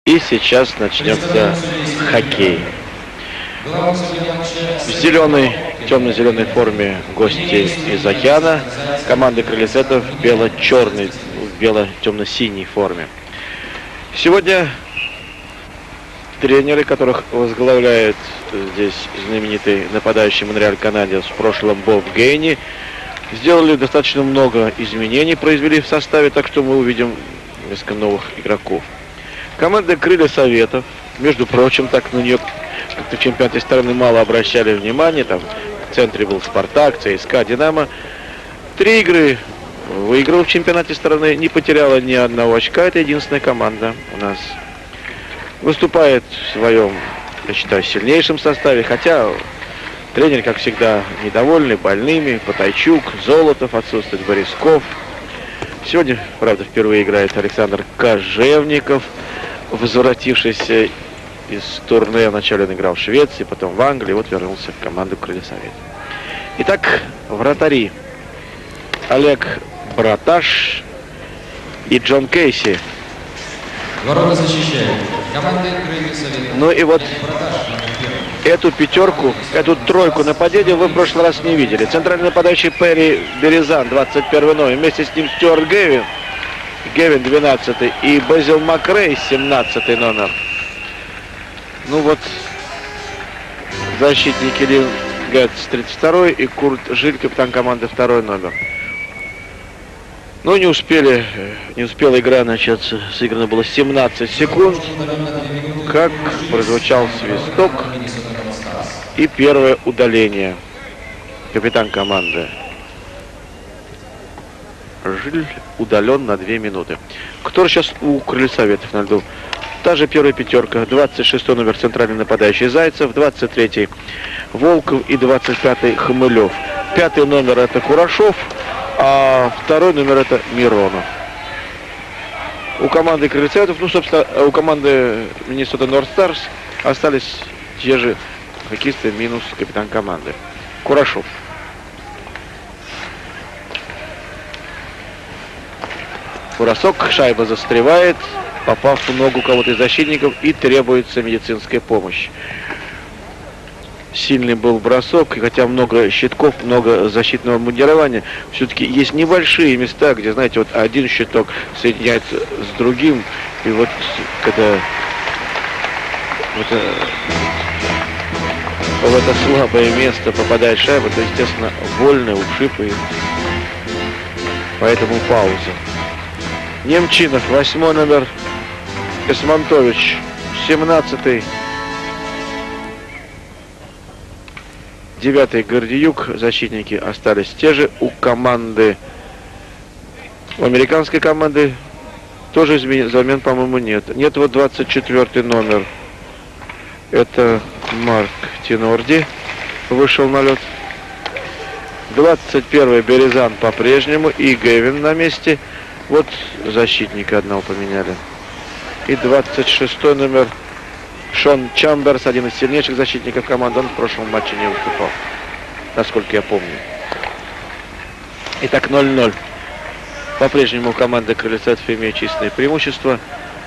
И сейчас начнется хоккей. В зеленой, темно-зеленой форме гости из океана. Команда Крыльцов в бело-черной, в бело-темно-синей форме. Сегодня тренеры, которых возглавляет здесь знаменитый нападающий Монреаль Канадиенс, в прошлом Боб Гейни, сделали достаточно много изменений, произвели в составе, так что мы увидим несколько новых игроков. Команда Крылья Советов, между прочим, так на нее как-то в чемпионате страны мало обращали внимания. Там в центре был Спартак, ЦСКА, Динамо. 3 игры выиграла в чемпионате страны, не потеряла ни одного очка. Это единственная команда у нас. Выступает в своем, я считаю, сильнейшем составе, хотя тренер, как всегда, недовольный, больными. Потайчук, Золотов, отсутствует Борисков. Сегодня, правда, впервые играет Александр Кожевников, возвратившийся из турне. Вначале он играл в Швеции, потом в Англии, вот вернулся в команду Крылья Советов. Итак, вратари: Олег Браташ и Джон Кейси. Ворота защищает команда Крылья Советов. Ну и вот эту пятерку, эту тройку нападения вы в прошлый раз не видели. Центральный нападающий Перри Березан, 21 номер. Вместе с ним Стюарт Гевин 12 и Безил Макрей, 17 номер. Ну вот, защитники Лин Гэтс, 32 и Курт Жиль, капитан команды, 2 номер. Ну, не успела игра начаться. Сыграно было 17 секунд, как прозвучал свисток и первое удаление. Капитан команды Жиль удален на 2 минуты. Кто сейчас у Крылья Советов на льду? Та же первая пятерка: 26 номер центральный нападающий Зайцев, 23 Волков и 25 Хмылев. 5 номер это Курашов, а 2 номер это Миронов. У команды Крылья Советов, ну, собственно, у команды Миннесота Норд Старс остались те же хоккеисты минус капитан команды Курашов. Бросок, шайба застревает, попав в ногу кого-то из защитников, и требуется медицинская помощь. Сильный был бросок, и хотя много щитков, много защитного мундирования, все-таки есть небольшие места, где, знаете, вот один щиток соединяется с другим, и вот когда в это слабое место попадает шайба, то, естественно, больно, ушиб, и поэтому пауза. Немчинов, 8 номер, Эсмонтович, 17-й, 9-й Гордиюк. Защитники остались те же. У команды, у американской команды тоже замен, по-моему, нет. Нет, вот 24-й номер. Это Марк Тинорди вышел на лед. 21-й Березан по-прежнему и Гевин на месте. Вот защитника одного поменяли. И 26-й номер Шон Чамберс, один из сильнейших защитников команды. Он в прошлом матче не выступал, насколько я помню. Итак, 0-0. По-прежнему команда Крылья Советов имеет численное преимущество.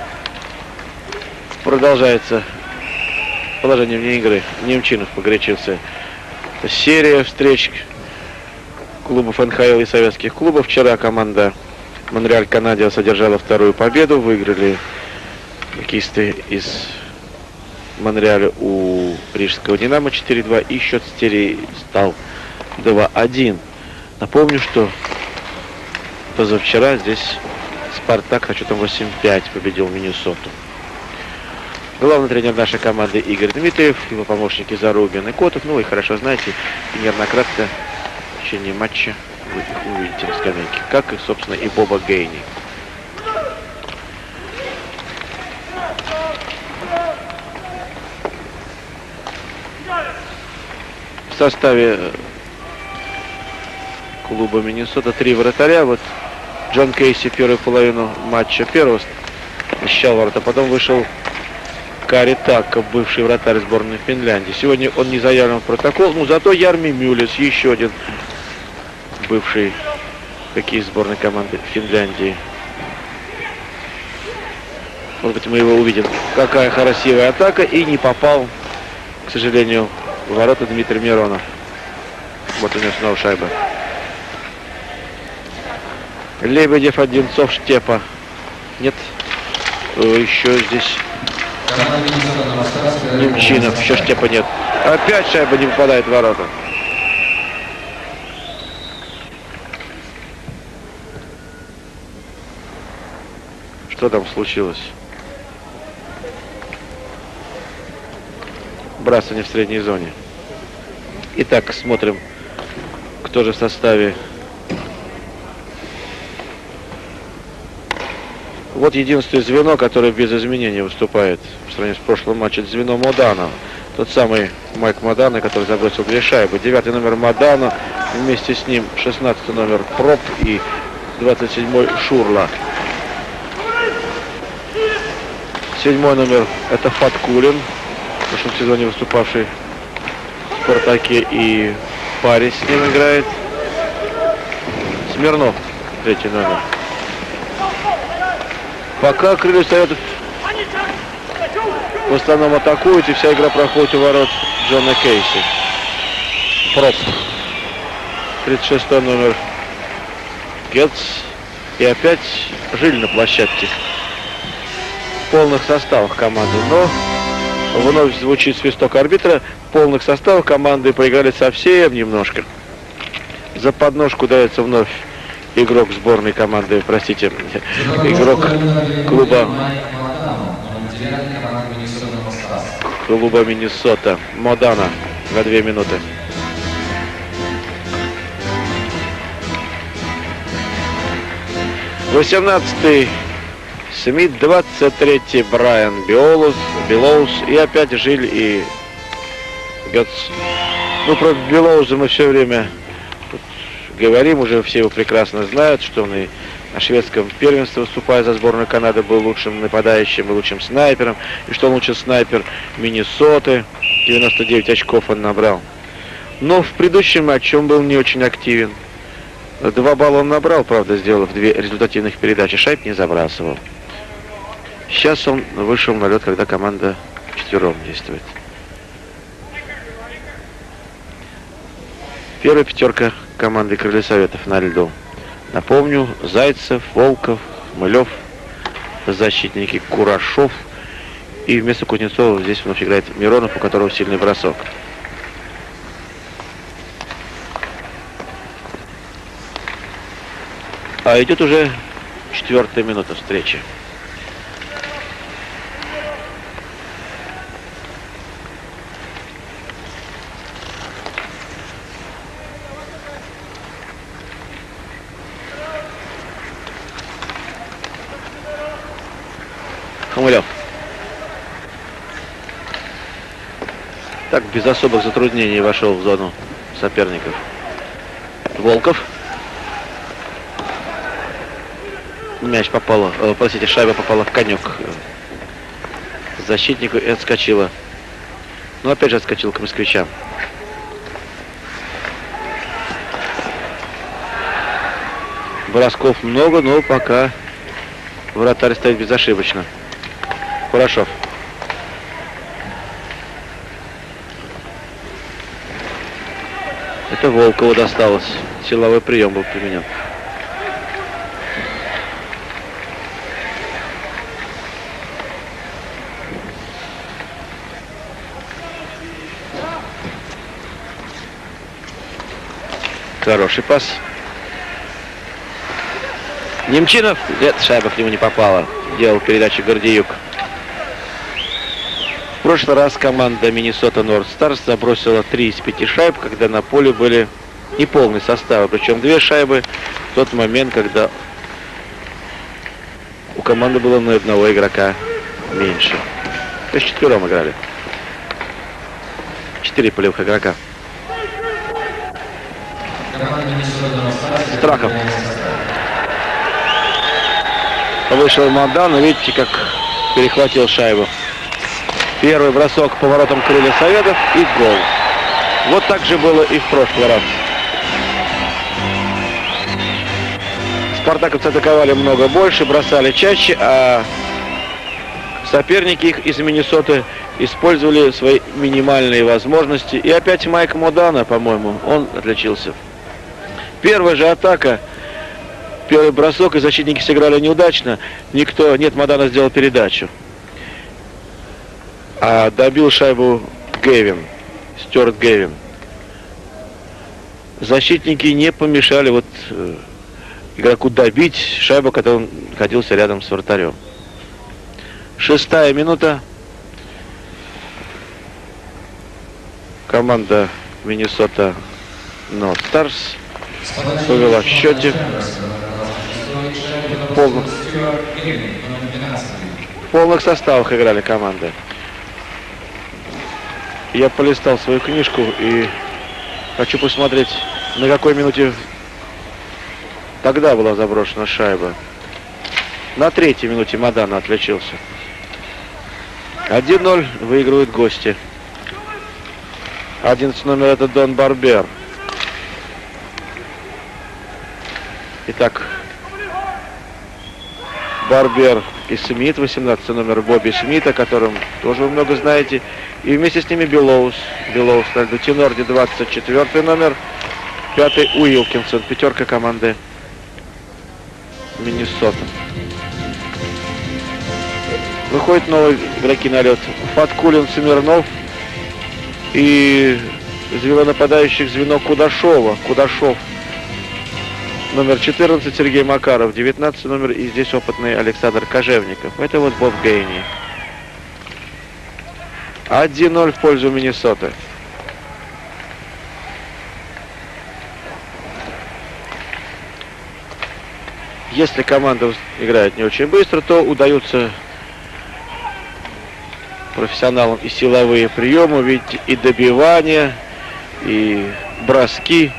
Продолжается положение вне игры. Немчинов погорячился. Серия встреч клубов НХЛ и советских клубов. Вчера команда Монреаль Канадиенс одержала 2-ю победу. Выиграли хоккеисты из Монреаля у рижского Динамо 4-2. И счет серии стал 2-1. Напомню, что позавчера здесь Спартак со счетом 8-5 победил Миннесоту. Главный тренер нашей команды Игорь Дмитриев, его помощники Зарубин и Котов. Ну, вы хорошо знаете, и неоднократно в течение матча вы их увидите на скамейке, как и, собственно, и Боба Гейни. В составе клуба Миннесота 3 вратаря. Вот Джон Кейси первую половину матча первого защищал ворота, потом вышел Кари Такка, бывший вратарь сборной Финляндии. Сегодня он не заявлен в протокол, но зато Ярми Мюллес, еще один бывший хоккеист сборной команды Финляндии. Может быть, мы его увидим. Какая красивая атака. И не попал, к сожалению, в ворота Дмитрий Миронов. Вот у него снова шайба. Лебедев, Одинцов, Штепа. Нет. Еще здесь Немчинов. Еще Штепа нет. Опять шайба не попадает в ворота. Что там случилось? Бросание в средней зоне. Итак, смотрим, кто же в составе. Вот единственное звено, которое без изменений выступает в сравнении с прошлым матчем, это звено Модана. Тот самый Майк Модана, который забросил 2 шайбы. 9-й номер Модана, вместе с ним 16-й номер Проб и 27-й Шурла. 7-й номер это Фаткулин, в прошлом сезоне выступавший в Спартаке, и в паре с ним играет Смирнов, 3-й номер. Пока крылья Советов в основном атакуют, и вся игра проходит у ворот Джона Кейси. Проб, 36-й номер Гетц, и опять Жиль на площадке. В полных составах команды, но вновь звучит свисток арбитра. В полных составах команды проиграли совсем немножко. За подножку дается вновь игрок сборной команды, простите, игрок клуба Миннесота Модана на 2 минуты. «18-й Смит, 23-й Брайан Белоус, и опять Жиль и Гетц. Ну, про Белоуза мы все время говорим, уже все его прекрасно знают, что он и на шведском первенстве, выступая за сборную Канады, был лучшим нападающим и лучшим снайпером, и что он лучший снайпер Миннесоты, 99 очков он набрал. Но в предыдущем матче он был не очень активен. 2 балла он набрал, правда, сделав 2 результативных передачи, шайб не забрасывал. Сейчас он вышел на лед, когда команда вчетвером действует. Первая пятерка команды Крылья Советов на льду. Напомню, Зайцев, Волков, Хмылев, защитники Курашов. И вместо Кузнецова здесь вновь играет Миронов, у которого сильный бросок. А идет уже 4-я минута встречи. Хмылев. Так, без особых затруднений вошел в зону соперников. Волков. Мяч попала, простите, шайба попала в конек защитнику и отскочила. Ну, опять же отскочил к москвичам. Бросков много, но пока вратарь стоит безошибочно. Курашов. Это Волкову досталось. Силовой прием был применен. Хороший пас. Немчинов. Нет, шайба к нему не попала. Делал передачу Гордеюк. В прошлый раз команда Миннесота Норд Старс забросила 3 из 5 шайб, когда на поле были неполные составы. Причем 2 шайбы в тот момент, когда у команды было на одного игрока меньше. То есть 4 играли. 4 полевых игрока. Страхов. Вышел Модан, но видите, как перехватил шайбу. Первый бросок по воротам Крылья Советов и гол. Вот так же было и в прошлый раз. Спартаковцы атаковали много больше, бросали чаще, а Соперники их из Миннесоты использовали свои минимальные возможности. И опять Майк Модана, по-моему, он отличился. Первая же атака, первый бросок, и защитники сыграли неудачно. Нет, Модана сделал передачу. А добил шайбу Гэвин, Стюарт Гэвин. Защитники не помешали игроку добить шайбу, когда он находился рядом с вратарем. 6-я минута. Команда Миннесота North Stars повела в счете. В полных составах играли команды. Я полистал свою книжку и хочу посмотреть, на какой минуте тогда была заброшена шайба. На 3-й минуте Модана отличился. 1-0 выигрывают гости. 11 номер это Дон Барбер. Итак, Барбер и Смит, 18 номер Бобби Смит, о котором тоже вы много знаете. И вместе с ними Белоус на льду. Тенорди, 24 номер. 5-й Уилкинсон. Пятерка команды Миннесота. Выходят новые игроки на лед. Фаткулин, Смирнов и звено нападающих звено Кудашова. Кудашов. Номер 14 Сергей Макаров. 19 номер и здесь опытный Александр Кожевников. Это вот Боб Гейни. 1-0 в пользу Миннесоты. Если команда играет не очень быстро, то удаются профессионалам и силовые приемы, ведь и добивания, и броски.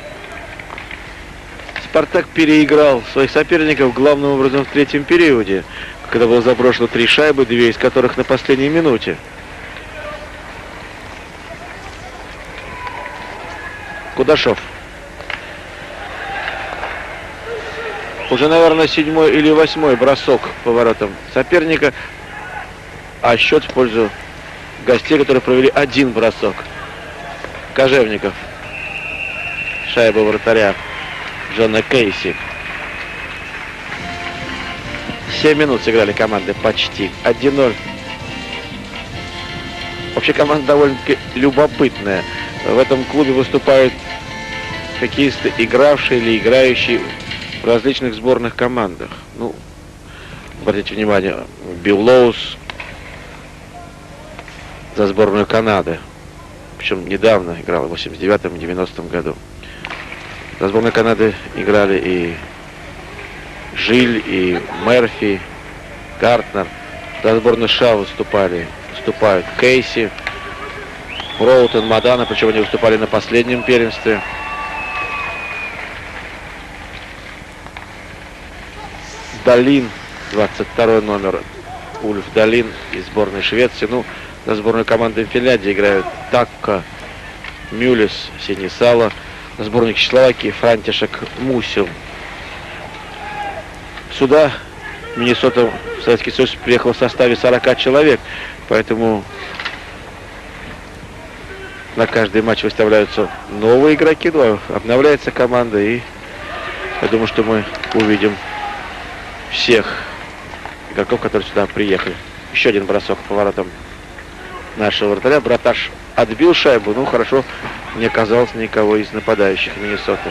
Спартак переиграл своих соперников главным образом в 3-м периоде, когда было заброшено 3 шайбы, 2 из которых на последней минуте. Кудашов. Уже, наверное, 7-й или 8-й бросок по воротам соперника, а счет в пользу гостей, которые провели 1 бросок. Кожевников. Шайба вратаря Джона Кейси. 7 минут сыграли команды почти. 1-0. Вообще команда довольно-таки любопытная. В этом клубе выступают хоккеисты, игравшие или играющие в различных сборных командах. Ну, обратите внимание, Белоус за сборную Канады. Причем недавно играл, в 89-м и 90-м году. За сборную Канады играли и Жиль, и Мерфи, Гартнер. За сборную США выступают Кейси, Роутон, Модана, причем они выступали на последнем первенстве. Далин, 22 номер, Ульф Далин из сборной Швеции. Ну, за сборную команды Финляндии играют Такка, Мюлис, Синисала. За сборную Чехословакии Франтишек Мусил. Сюда Миннесота в Советский Союз приехал в составе 40 человек, поэтому на каждый матч выставляются новые игроки, обновляется команда, и я думаю, что мы увидим всех игроков, которые сюда приехали. Еще один бросок по воротам нашего вратаря. Браташ отбил шайбу, ну хорошо, не оказалось никого из нападающих Миннесоты.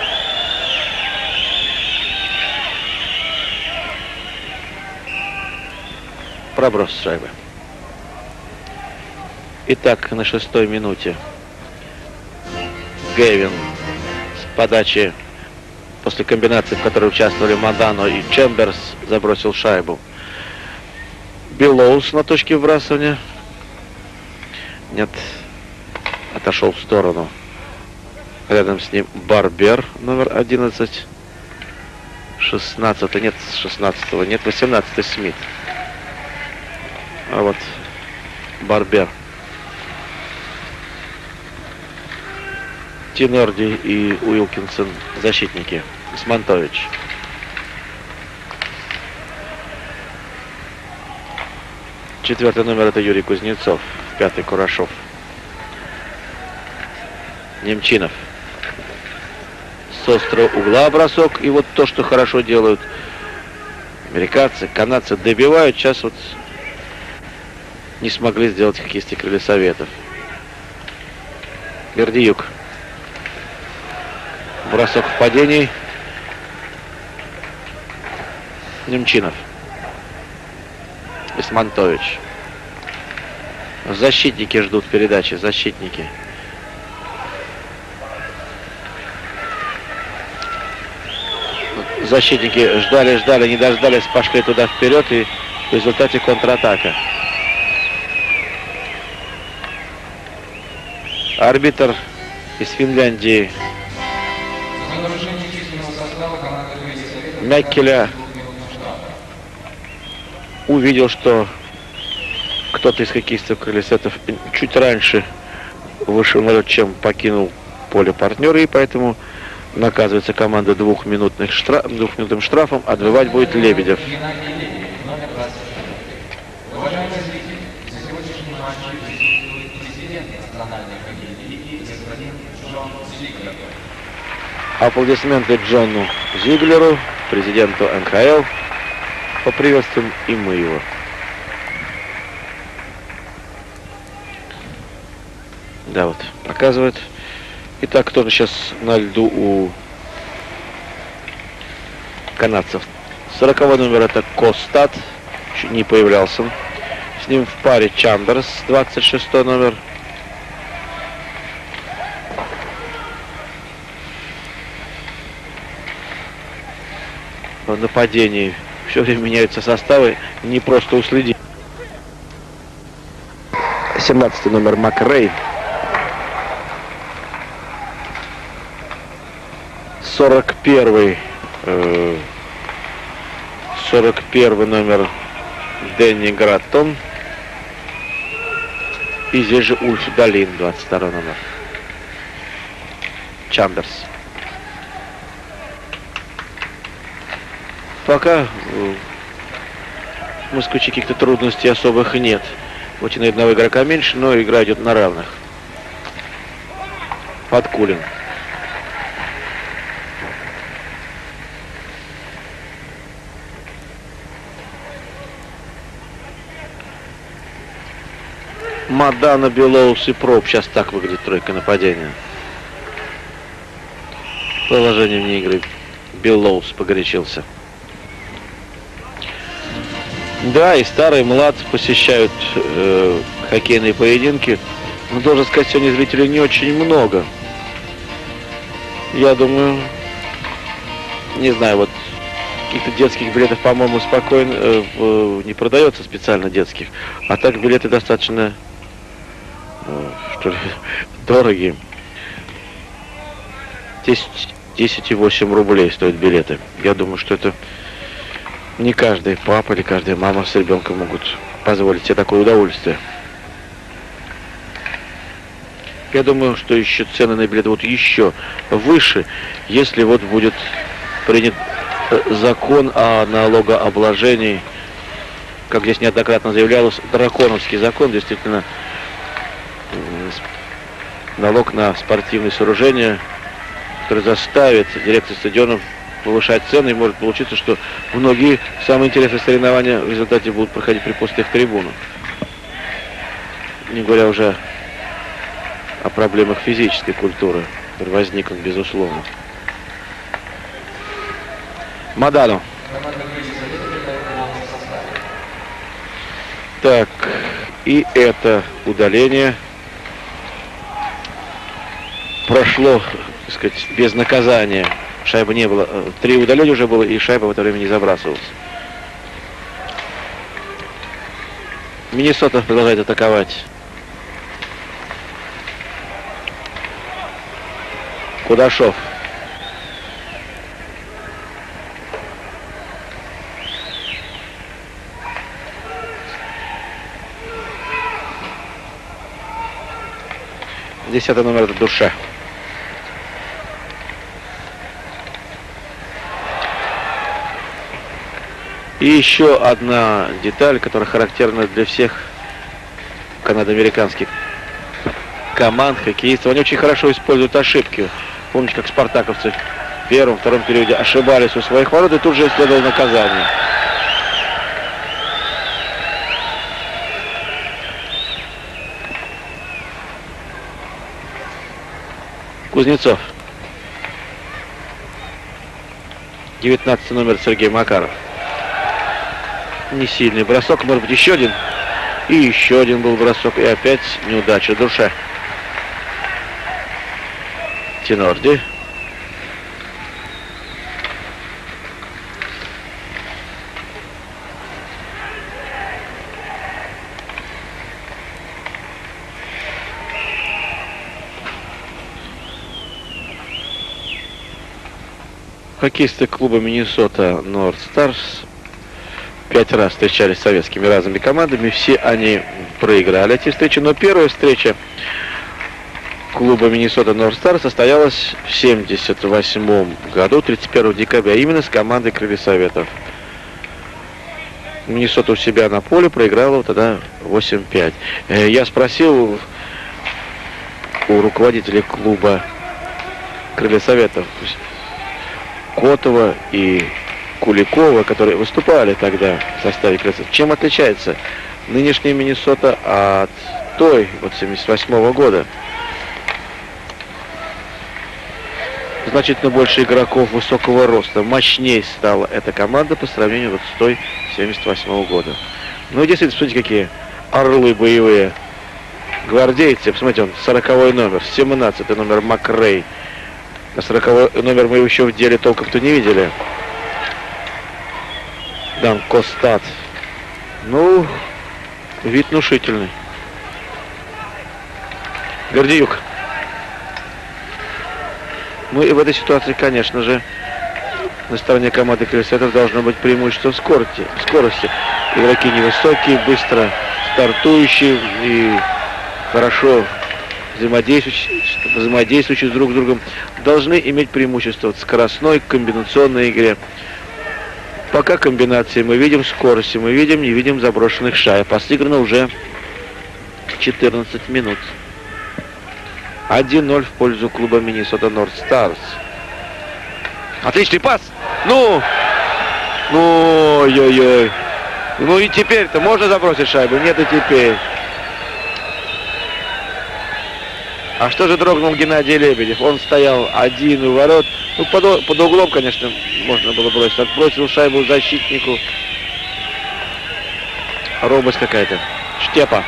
Проброс шайбы. Итак, на 6-й минуте Гэвин с подачи после комбинации, в которой участвовали Модано и Чемберс, забросил шайбу. Белоус на точке вбрасывания. Нет, отошел в сторону. Рядом с ним Барбер, номер 11. 16, нет, 16-го, нет, 18-й Смит. А вот Барбер. Тенорди и Уилкинсон защитники. Смантович. 4-й номер это Юрий Кузнецов. 5-й Курашов. Немчинов. С острого угла бросок. И вот то, что хорошо делают американцы, канадцы, добивают. Сейчас вот не смогли сделать хоккеисты Крылья Советов. Бердиюк. Бросок в падении. Немчинов. Исмантович. Защитники ждут передачи. Защитники. Защитники ждали, не дождались, пошли туда вперед, и в результате контратака. Арбитр из Финляндии Мяккеля увидел, что кто-то из хоккеистов Крылья Советов чуть раньше вышел на лед, чем покинул поле партнера, и поэтому наказывается команда двухминутным штрафом, отбивать будет Лебедев. Аплодисменты Джону Зиглеру, президенту НХЛ. Поприветствуем и мы его. Да, вот, показывает. Итак, кто же сейчас на льду у канадцев? 40-й номер это Костат. Чуть не появлялся. С ним в паре Чандерс, 26-й номер. В нападении все время меняются составы, не просто уследить. 17-й номер Макрей. 41-й номер Дэнни Граттон. И здесь же Ульф Долин, 22-й номер. Чандерс. Пока в Москвиче каких-то трудностей особых нет. Хоть и на одного игрока меньше, но игра идет на равных. Подкулин. Мадана, Белоус и Проб. Сейчас так выглядит тройка нападения. Положение вне игры. Белоус погорячился. Да, и старый, и млад посещают хоккейные поединки. Но, должен сказать, сегодня зрителей не очень много. Я думаю, не знаю, вот каких-то детских билетов, по-моему, спокойно не продается специально детских. А так билеты достаточно, что ли, дорогие. 10,8 рублей стоят билеты. Я думаю, что это не каждый папа или каждая мама с ребенком могут позволить себе такое удовольствие. Я думаю, что еще цены на билеты будут еще выше, если вот будет принят закон о налогообложении, как здесь неоднократно заявлялось, драконовский закон, действительно, налог на спортивные сооружения, который заставит дирекцию стадионов повышать цены, и может получиться, что многие самые интересные соревнования в результате будут проходить при пустых трибунах. Не говоря уже о проблемах физической культуры, которые возникнут, безусловно. Мадано. Так, и это удаление прошло, так сказать, без наказания. Шайбы не было. 3 удаления уже было, и шайба в это время не забрасывалась. Миннесота продолжает атаковать. Кудашов. Десятый номер это Душа. И еще одна деталь, которая характерна для всех канадо-американских команд, хоккеистов. Они очень хорошо используют ошибки. Помните, как спартаковцы в первом, втором периоде ошибались у своих ворот, и тут же следовало наказание. Кузнецов. 19 номер Сергей Макаров. Не сильный бросок, может быть еще один. И еще один был бросок, и опять неудача Душе. Тенорди. Хоккеисты клуба Миннесота Норд Старс 5 раз встречались с советскими разными командами. Все они проиграли эти встречи. Но первая встреча клуба Миннесота Норд Старс состоялась в 1978 году, 31 декабря, именно с командой Крылья Советов. Миннесота у себя на поле проиграла тогда 8-5. Я спросил у руководителей клуба Крылья Советов Котова и Куликова, которые выступали тогда в составе Крылья Советов, чем отличается нынешняя Миннесота от той, вот 78 года. Значительно больше игроков высокого роста, мощнее стала эта команда по сравнению вот с той 78 года. Ну, действительно, смотрите, какие орлы боевые. Гвардейцы, посмотрите, он 40-й номер, 17-й номер Макрей. На 40-й номер мы его еще в деле толком-то не видели. Дан Костат. Ну, вид внушительный. Гордеюк. Ну и в этой ситуации, конечно же, на стороне команды Крылья Советов должно быть преимущество в скорости. Игроки невысокие, быстро стартующие и хорошо взаимодействующие друг с другом, должны иметь преимущество в скоростной комбинационной игре. Пока комбинации мы видим, скорости мы видим, не видим заброшенных шайб. А сыграно уже 14 минут. 1-0 в пользу клуба Миннесота Норд Старс. Отличный пас. Ой-ой-ой. Ну и теперь-то можно забросить шайбу? Нет, и теперь. А что же дрогнул Геннадий Лебедев? Он стоял один у ворот. Ну, под углом, конечно, можно было бросить. Отбросил шайбу защитнику. Робость какая-то. Штепа.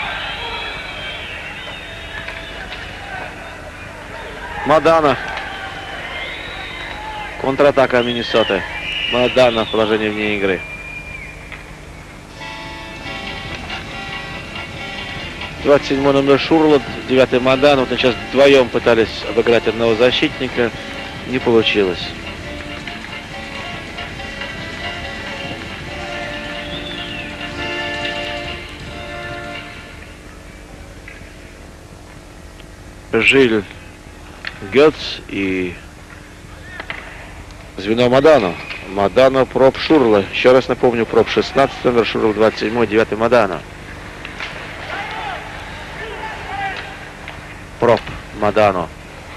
Мадана. Контратака Миннесоты. Мадана в положении вне игры. Двадцать 27 номер Шурлот, 9-й Мадан. Вот сейчас вдвоем пытались обыграть одного защитника. Не получилось. Жиль Гетц и звено Мадано. Мадано проб Шурла. Еще раз напомню, проб 16 номер Шурл, 27-й, 9-й Мадано. Проб Мадано.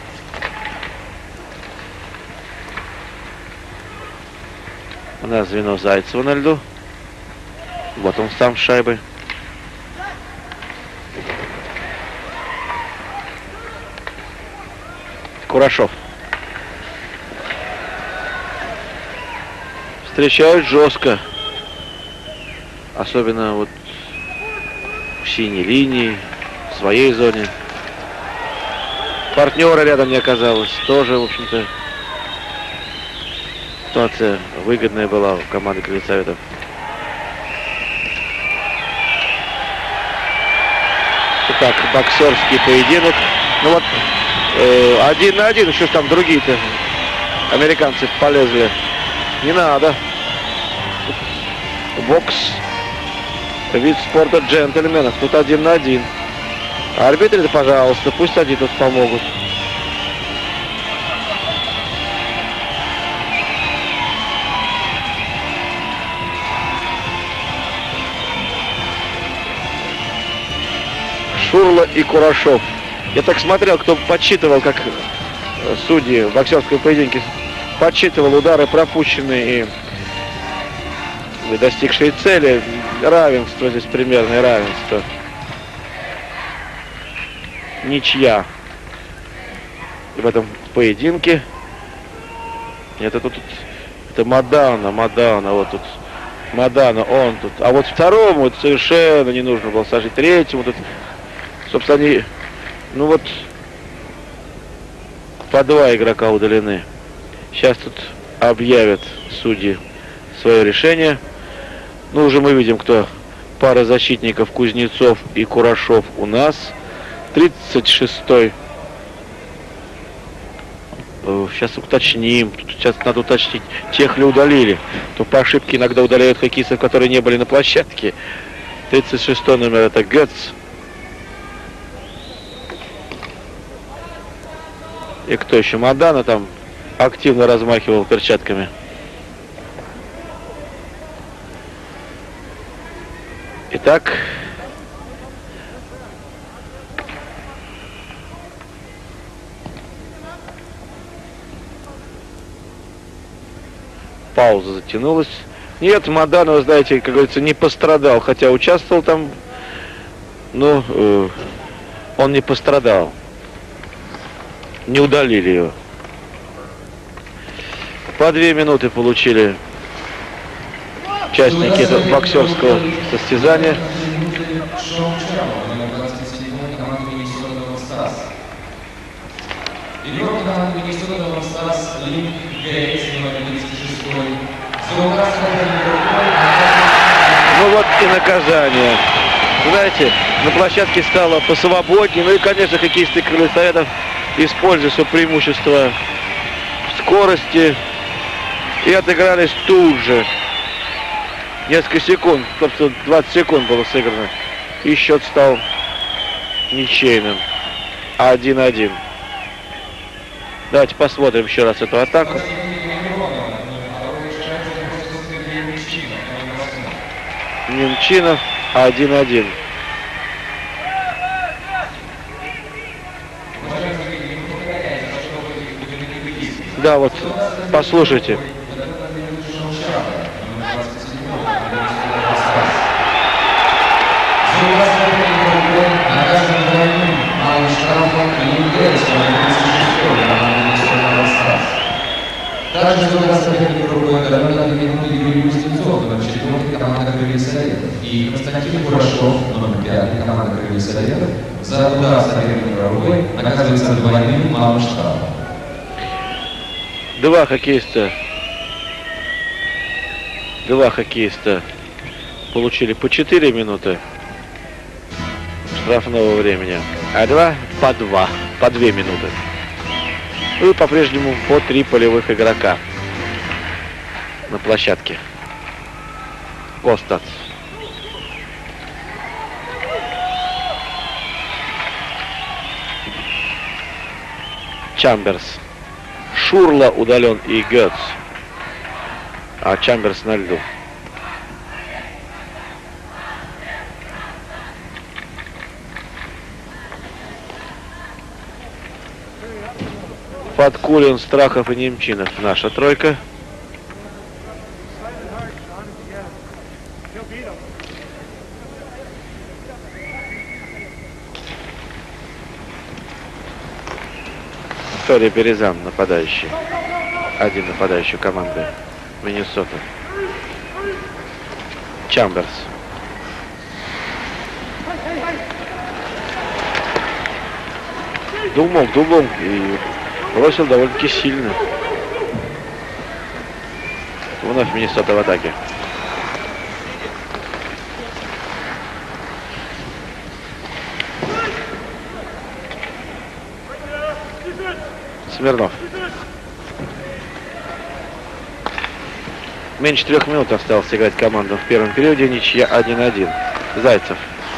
У нас звено Зайцева на льду. Вот он сам с шайбой. Курашов. Встречают жестко. Особенно вот в синей линии, в своей зоне. Партнера рядом не оказалось. Тоже, в общем-то, ситуация выгодная была у команды Крылья Советов. Итак, боксерский поединок. Ну вот, 1 на 1. Еще там другие-то американцы полезли. Не надо. Бокс. Вид спорта джентльменов. Тут 1 на 1. Арбитры, пожалуйста, пусть они тут помогут. Шурла и Курашов. Я так смотрел, кто подсчитывал, как судьи в боксерской поединке подсчитывал удары пропущенные и достигшие цели. Равенство здесь, примерное равенство. Ничья в этом поединке. Нет, это Мадана, вот тут Мадана, он тут. А вот второму вот совершенно не нужно было сажать, третьему тут, собственно, они, ну вот, по 2 игрока удалены. Сейчас тут объявят судьи свое решение. Ну, уже мы видим, кто пара защитников Кузнецов и Курашов у нас. 36-й. Сейчас уточним. Сейчас надо уточнить, тех ли удалили. То по ошибке иногда удаляют хоккеистов, которые не были на площадке. 36-й номер это Гетц. И кто еще? Мадана там активно размахивал перчатками. Итак, пауза затянулась. Нет, Мадана, вы знаете, как говорится, не пострадал, хотя участвовал там, но он не пострадал. Не удалили его. По 2 минуты получили участники этого боксерского состязания. Ну вот и наказание. Знаете, на площадке стало посвободнее. Ну и, конечно, хоккеисты Крыльев Советов, используя свое преимущество скорости, и отыгрались тут же. Несколько секунд, собственно, 20 секунд было сыграно. И счет стал ничейным. 1-1. Давайте посмотрим еще раз эту атаку. Немчинов 1-1. Да, вот, послушайте. Также за нас соперник рукой номер 2 минуты Юрий Кузнецов, номер 4 команда Крыльев Советов, и Константин Курашов, номер 5 команда Крыльев Советов, за удар соперника рукой наказывается двойным малым штрафом. Два хоккеиста получили по 4 минуты штрафного времени, а два по 2 минуты. Ну и по-прежнему по 3 полевых игрока на площадке. Костац. Чамберс. Шурла удален и Гетц. А Чамберс на льду. Подкулин, Страхов и Немчинов. Наша тройка. Тори Березан, нападающий. Один нападающий команды Миннесота. Чамберс. Думал и бросил довольно-таки сильно. Вновь Миннесота в атаке. Смирнов. Меньше 3 минут осталось играть команду в первом периоде. Ничья 1-1. Зайцев.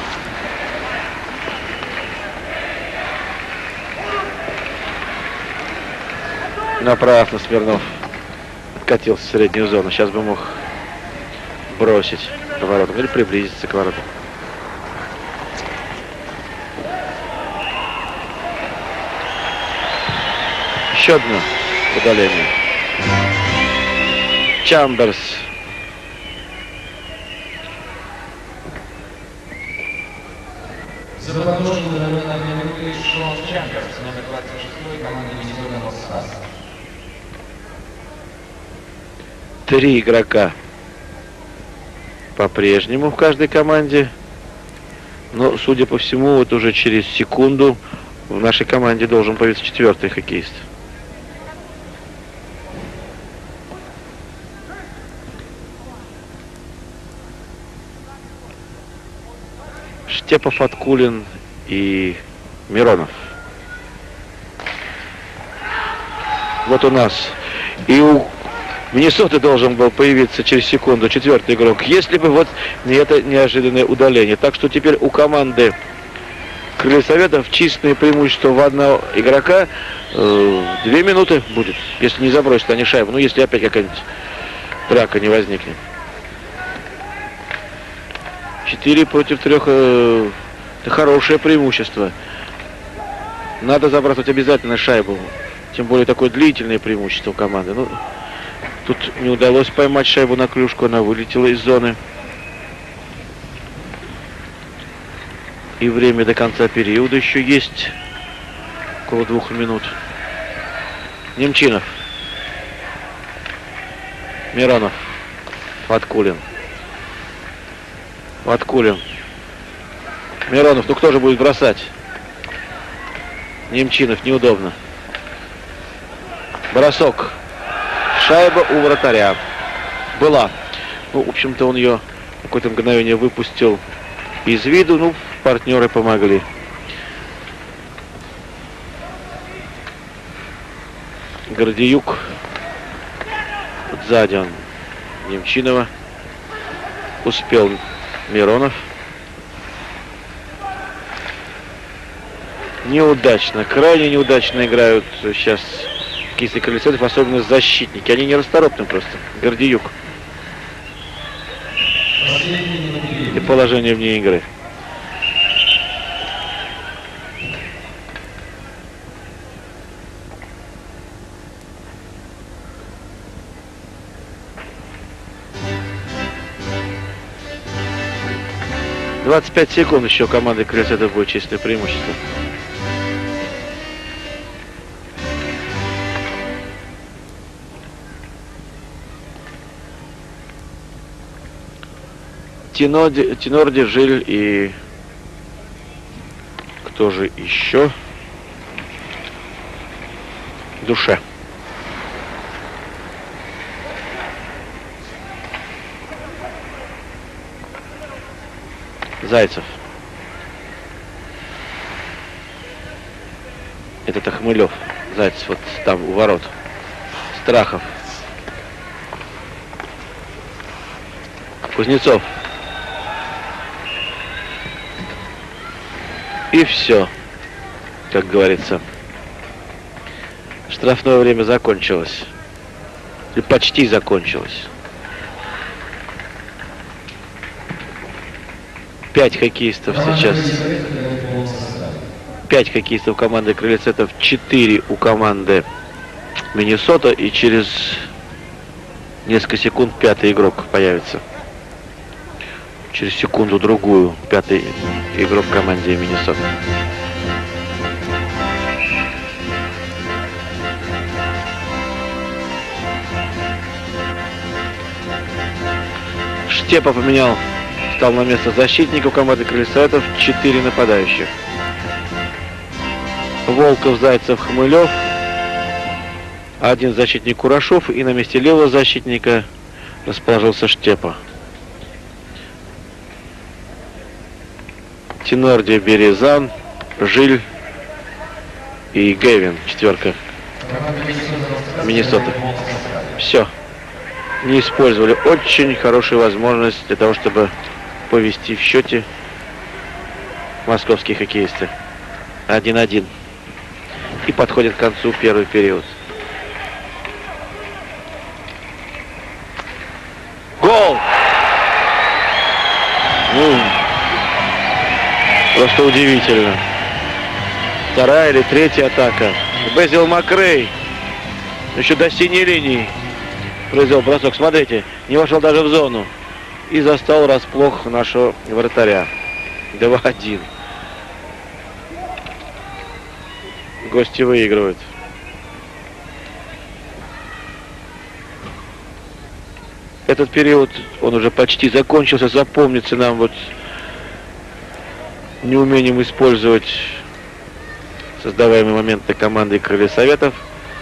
Напрасно Смирнов откатился в среднюю зону. Сейчас бы мог бросить к воротам или приблизиться к воротам. Еще одно удаление. Чамберс. За подножку удален на 2 минуты Шон Чамберс, номер 26 команды Миннесота Москва. 3 игрока по-прежнему в каждой команде. Но, судя по всему, вот уже через секунду в нашей команде должен появиться 4-й хоккеист. Штепов, Откулин и Миронов. Вот у нас. И у Миннесоты должен был появиться через секунду 4-й игрок, если бы вот не это неожиданное удаление. Так что теперь у команды Крылья Советов численное преимущество в одного игрока. 2 минуты будет, если не забросят они шайбу. Ну, если опять какая-нибудь драка не возникнет. 4 против 3. Это хорошее преимущество. Надо забрасывать обязательно шайбу. Тем более такое длительное преимущество у команды. Ну, тут не удалось поймать шайбу на клюшку. Она вылетела из зоны. И время до конца периода еще есть. Около 2 минут. Немчинов. Миронов. Откулин. Откулин. Миронов. Ну кто же будет бросать? Немчинов. Неудобно. Бросок. Шайба у вратаря. Была. Ну, в общем-то, он ее в какое-то мгновение выпустил из виду. Ну, партнеры помогли. Гордеюк. Вот сзади он. Немчинова. Успел Миронов. Неудачно. Крайне неудачно играют сейчас хоккеисты Крылья Советов, особенно защитники. Они нерасторопны просто. Гордеюк. И положение вне игры. — 25 секунд еще команды Крылья Советов будет чистое преимущество. Тенорди, Жиль и кто же еще? Душе. Зайцев. Это Хмылев. Зайцев вот там у ворот. Страхов. Кузнецов. И все, как говорится. Штрафное время закончилось. И почти закончилось. 5 хоккеистов сейчас. 5 хоккеистов команды Крылья Советов, 4 у команды Миннесота. И через несколько секунд 5-й игрок появится. Через секунду-другую 5-й игрок в команде Миннесота. Штепа поменял, стал на место защитника у команды Крылья Советов. 4 нападающих. Волков, Зайцев, Хмылев. 1 защитник Курашов. И на месте левого защитника расположился Штепа. Тенорди, Березан, Жиль и Гевин. 4 Миннесоты. Все. Не использовали. Очень хорошую возможность для того, чтобы повести в счете московские хоккеисты. 1-1. И подходит к концу первый период. Гол! Ну, Просто удивительно. Вторая или третья атака. Безил Макрей еще до синей линии произвел бросок. Смотрите, не вошел даже в зону. И застал врасплох нашего вратаря. 2-1. Гости выигрывают. Этот период, он уже почти закончился. Запомнится нам вот неумением использовать создаваемые моменты команды Крылья Советов.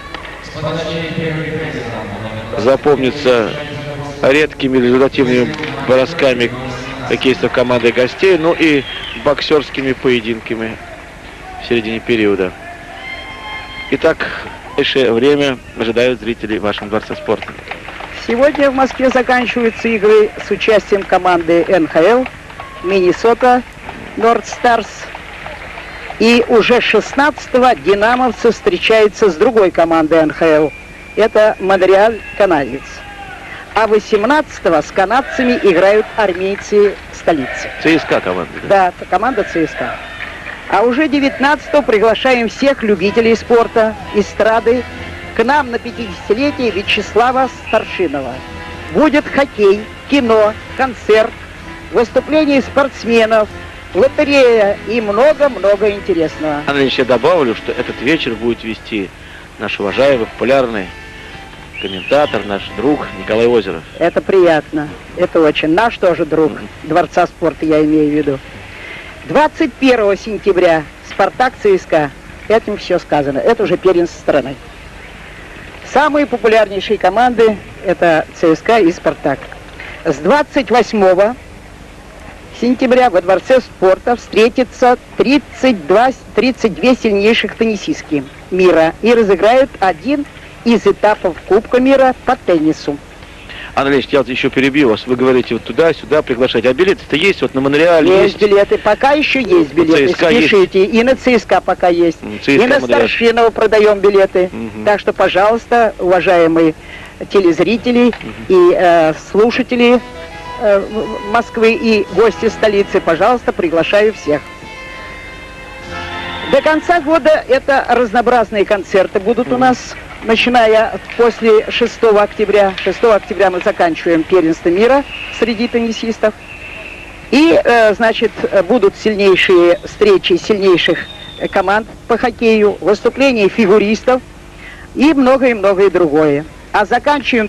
Запомнится редкими результативными бросками хоккеистов команды гостей, ну и боксерскими поединками в середине периода. Итак, дальше время ожидают зрителей в вашем дворце спорта. Сегодня в Москве заканчиваются игры с участием команды НХЛ, Миннесота, Норд Старс. И уже 16-го динамовцы встречаются с другой командой НХЛ. Это Монреаль Канадец. А 18-го с канадцами играют армейцы столицы. ЦСКА команда. Да, команда ЦСКА. А уже 19-го приглашаем всех любителей спорта, эстрады к нам на 50-летие Вячеслава Старшинова. Будет хоккей, кино, концерт, выступления спортсменов, лотерея и много-много интересного. Анна Ильич, я добавлю, что этот вечер будет вести наш уважаемый, популярный комментатор, наш друг Николай Озеров. Это приятно. Это очень. Наш тоже друг. Дворца спорта я имею в виду. 21 сентября Спартак ЦСКА. Этим все сказано. Это уже первенство страны. Самые популярнейшие команды это ЦСКА и Спартак. С 28 сентября во Дворце спорта встретятся 32 сильнейших теннисистки мира и разыграют один из этапов Кубка мира по теннису. Анна Ильич, я вот еще перебью вас. Вы говорите вот туда-сюда приглашать. А билеты-то есть? Вот на Монреале есть билеты. Пока еще есть билеты. ЦСКА спешите. Есть. И на ЦСКА пока есть. ЦСКА, и на Старшинова продаем билеты. Так что, пожалуйста, уважаемые телезрители и слушатели Москвы и гости столицы, пожалуйста, приглашаю всех. До конца года это разнообразные концерты будут у нас, начиная после 6 октября. 6 октября мы заканчиваем первенство мира среди теннисистов. И, значит, будут сильнейшие встречи сильнейших команд по хоккею, выступления фигуристов и многое-многое другое. А заканчиваем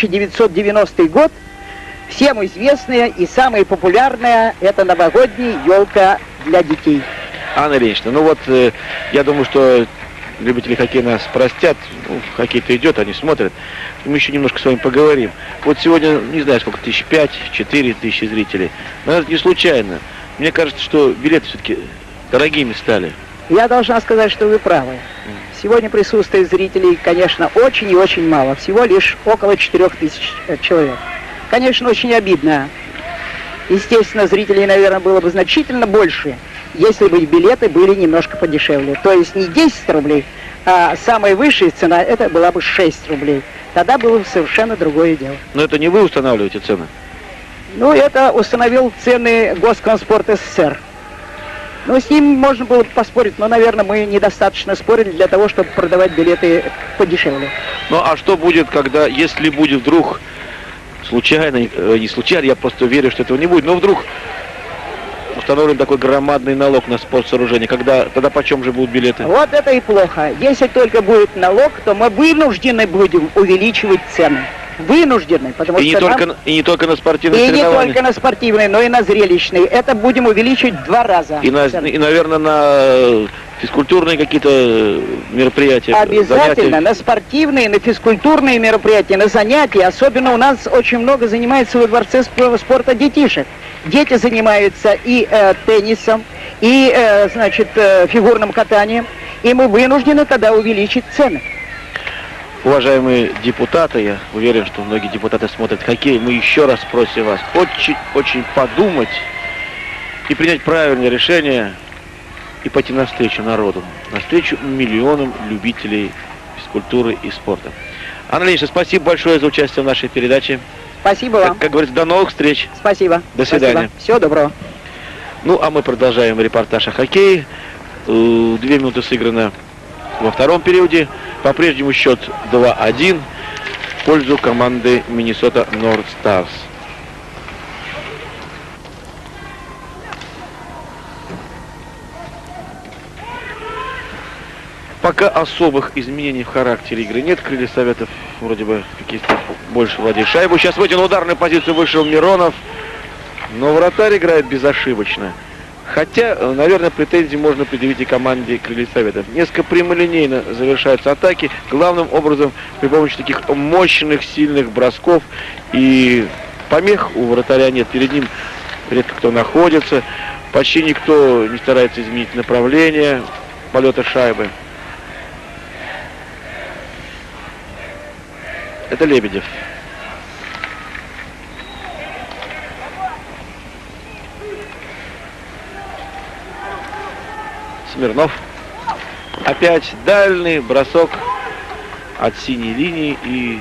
1990 год. Всем известная и самая популярная – это новогодняя елка для детей. Анна Ильинична, ну вот, я думаю, что любители хоккея нас простят. Ну, хоккей-то идет, они смотрят. Мы еще немножко с вами поговорим. Вот сегодня, не знаю, сколько, 5-4 тысячи зрителей. Но это не случайно. Мне кажется, что билеты все-таки дорогими стали. Я должна сказать, что вы правы. Сегодня присутствует зрителей, конечно, очень и очень мало. Всего лишь около 4000 человек. Конечно, очень обидно. Естественно, зрителей, наверное, было бы значительно больше, если бы билеты были немножко подешевле. То есть не 10 рублей, а самая высшая цена, это была бы 6 рублей. Тогда было бы совершенно другое дело. Но это не вы устанавливаете цены? Ну, это установил цены Госкомспорт СССР. Ну, с ним можно было бы поспорить, но, наверное, мы недостаточно спорили для того, чтобы продавать билеты подешевле. Ну, а что будет, когда, если будет вдруг случайно, не случайно, я просто верю, что этого не будет, но вдруг установлен такой громадный налог на спортсооружение, тогда почем же будут билеты? Вот это и плохо. Если только будет налог, то мы вынуждены будем увеличивать цены. Вынуждены, потому и что не только на спортивные соревнования. И не только на спортивные, но и на зрелищные. Это будем увеличивать в 2 раза. И, наверное, на физкультурные какие-то мероприятия. Обязательно. Занятия. На спортивные, на физкультурные мероприятия, на занятия. Особенно у нас очень много занимается во Дворце спорта детишек. Дети занимаются и теннисом, и, значит, фигурным катанием. И мы вынуждены тогда увеличить цены. Уважаемые депутаты, я уверен, что многие депутаты смотрят хоккей, мы еще раз просим вас очень подумать и принять правильное решение и пойти навстречу народу, навстречу миллионам любителей физкультуры и спорта. Анна Ильинична, спасибо большое за участие в нашей передаче. Спасибо вам. Как говорится, до новых встреч. Спасибо. До свидания. Спасибо. Всего доброго. Ну, а мы продолжаем репортаж о хоккее. 2 минуты сыграно во втором периоде. По-прежнему счет 2-1 в пользу команды Миннесота Норд Старс. Пока особых изменений в характере игры нет. Крылья Советов вроде бы какие-то больше владеют шайбу. Сейчас в эту ударную позицию вышел Миронов. Но вратарь играет безошибочно. Хотя, наверное, претензии можно предъявить и команде Крылья Советов. Несколько прямолинейно завершаются атаки. Главным образом при помощи таких мощных, сильных бросков. И помех у вратаря нет. Перед ним редко кто находится. Почти никто не старается изменить направление полета шайбы. Это Лебедев. Смирнов. Опять дальний бросок от синей линии, и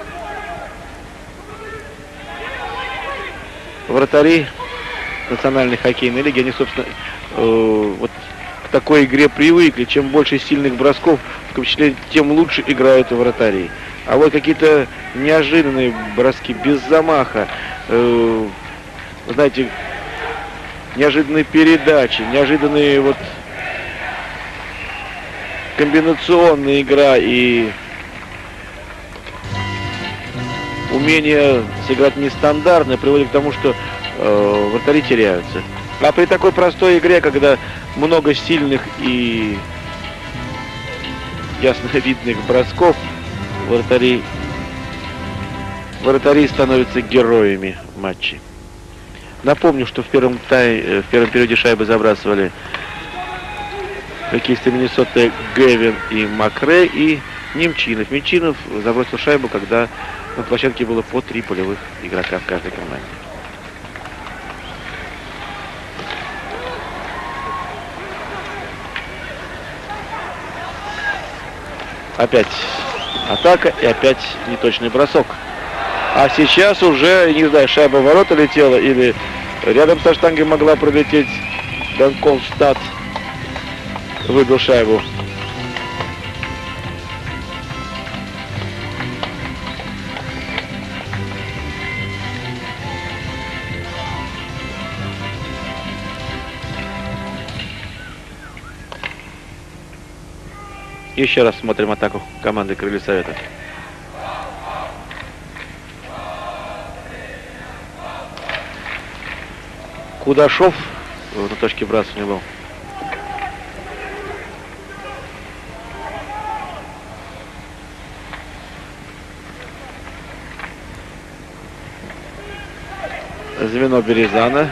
вратари Национальной хоккейной лиги, они, собственно, вот к такой игре привыкли. Чем больше сильных бросков, в том числе, тем лучше играют вратари. А вот какие-то неожиданные броски без замаха, знаете, неожиданные передачи, неожиданные вот комбинационная игра и умение сыграть нестандартно приводит к тому, что вратари теряются. А при такой простой игре, когда много сильных и ясно видных бросков, вратари становятся героями матчей. Напомню, что в первом периоде шайбы забрасывали хоккеисты Миннесоты Гевин и Макрей, и Немчинов. Немчинов забросил шайбу, когда на площадке было по 3 полевых игрока в каждой команде. Опять атака и опять неточный бросок. А сейчас уже, не знаю, шайба в ворота летела или рядом со штангой могла пролететь. Данконстадт выбил шайбу. Еще раз смотрим атаку команды Крылья Совета. Кудашов на точке бросания был. Звено Березана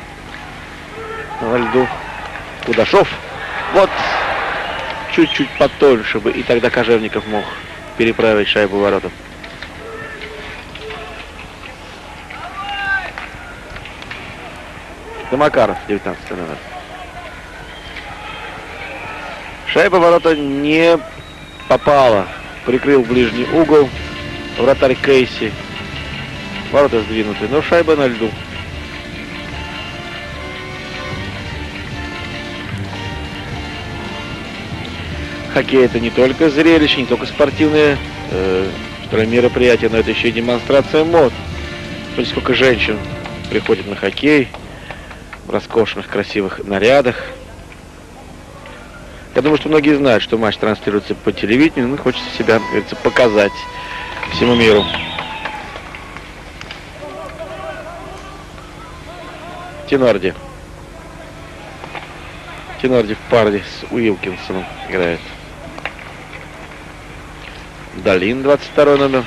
на льду. Кудашов. Вот чуть-чуть потоньше бы, и тогда Кожевников мог переправить шайбу в ворота. Макаров, 19 номер. Шайба в ворота не попала. Прикрыл ближний угол вратарь Кейси. Ворота сдвинуты, но шайба на льду. Хоккей — это не только зрелище, не только спортивное мероприятие, но это еще и демонстрация мод. Смотрите, сколько женщин приходят на хоккей в роскошных, красивых нарядах. Я думаю, что многие знают, что матч транслируется по телевидению, но хочется себя, как говорится, показать всему миру. Тенорди. Тенорди в паре с Уилкинсоном играет. Долин, 22 номер.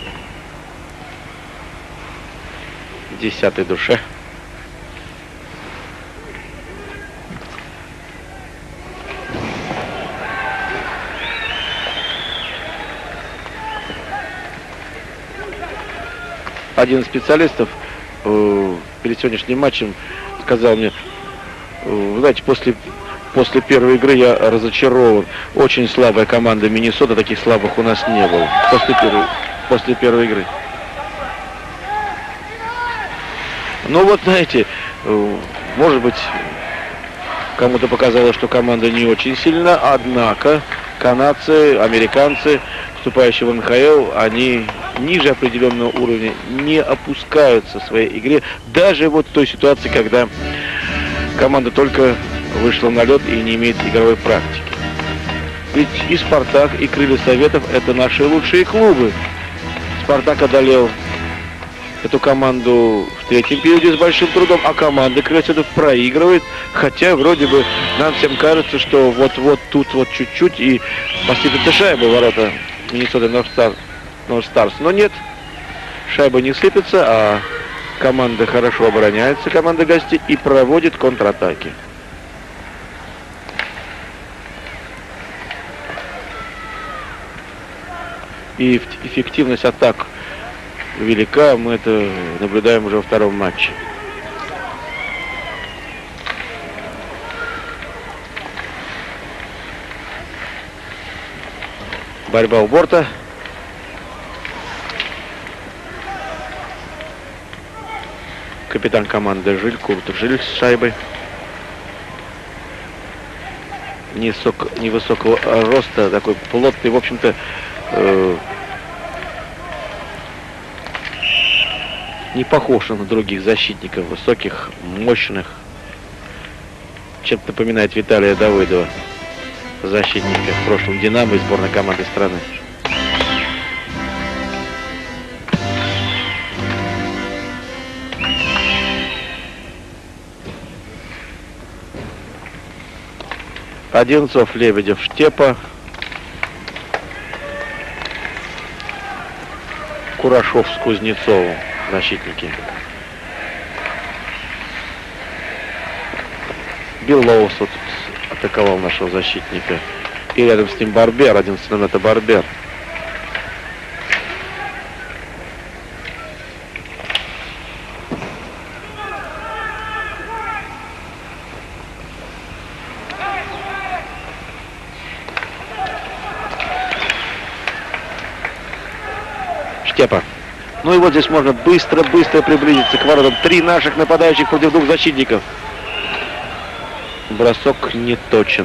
10-й душе. Один из специалистов перед сегодняшним матчем сказал мне: вы знаете, после первой игры я разочарован. Очень слабая команда Миннесота, таких слабых у нас не было после первой игры. Ну вот, знаете, может быть, Кому-то показалось, что команда не очень сильна, однако канадцы, американцы, вступающие в НХЛ, они ниже определенного уровня не опускаются в своей игре. Даже вот в той ситуации, когда команда только вышла на лед и не имеет игровой практики. Ведь и «Спартак», и «Крылья Советов» — это наши лучшие клубы. «Спартак» одолел эту команду в третьем периоде с большим трудом, а команда «Крылья Советов» проигрывает, хотя вроде бы нам всем кажется, что вот тут вот чуть-чуть и посыпется шайба в ворота Миннесота Норд Старс. Но нет, шайба не сыпется, а команда хорошо обороняется, команда гостей, и проводит контратаки. И эффективность атак велика, мы это наблюдаем уже во втором матче. Борьба у борта. Капитан команды Жиль, Курт Жиль с шайбой. Невысокого роста, такой плотный, в общем-то, не похож на других защитников, высоких, мощных. Чем-то напоминает Виталия Давыдова, защитника в прошлом «Динамо» и сборной команды страны. Одинцов, Лебедев, Штепа. Курашов с Кузнецовым, защитники. Белоус вот атаковал нашего защитника. И рядом с ним Барбер, 11 номер это Барбер. Штепа. Ну и вот здесь можно быстро-быстро приблизиться к воротам. 3 наших нападающих против 2 защитников. Бросок не точен.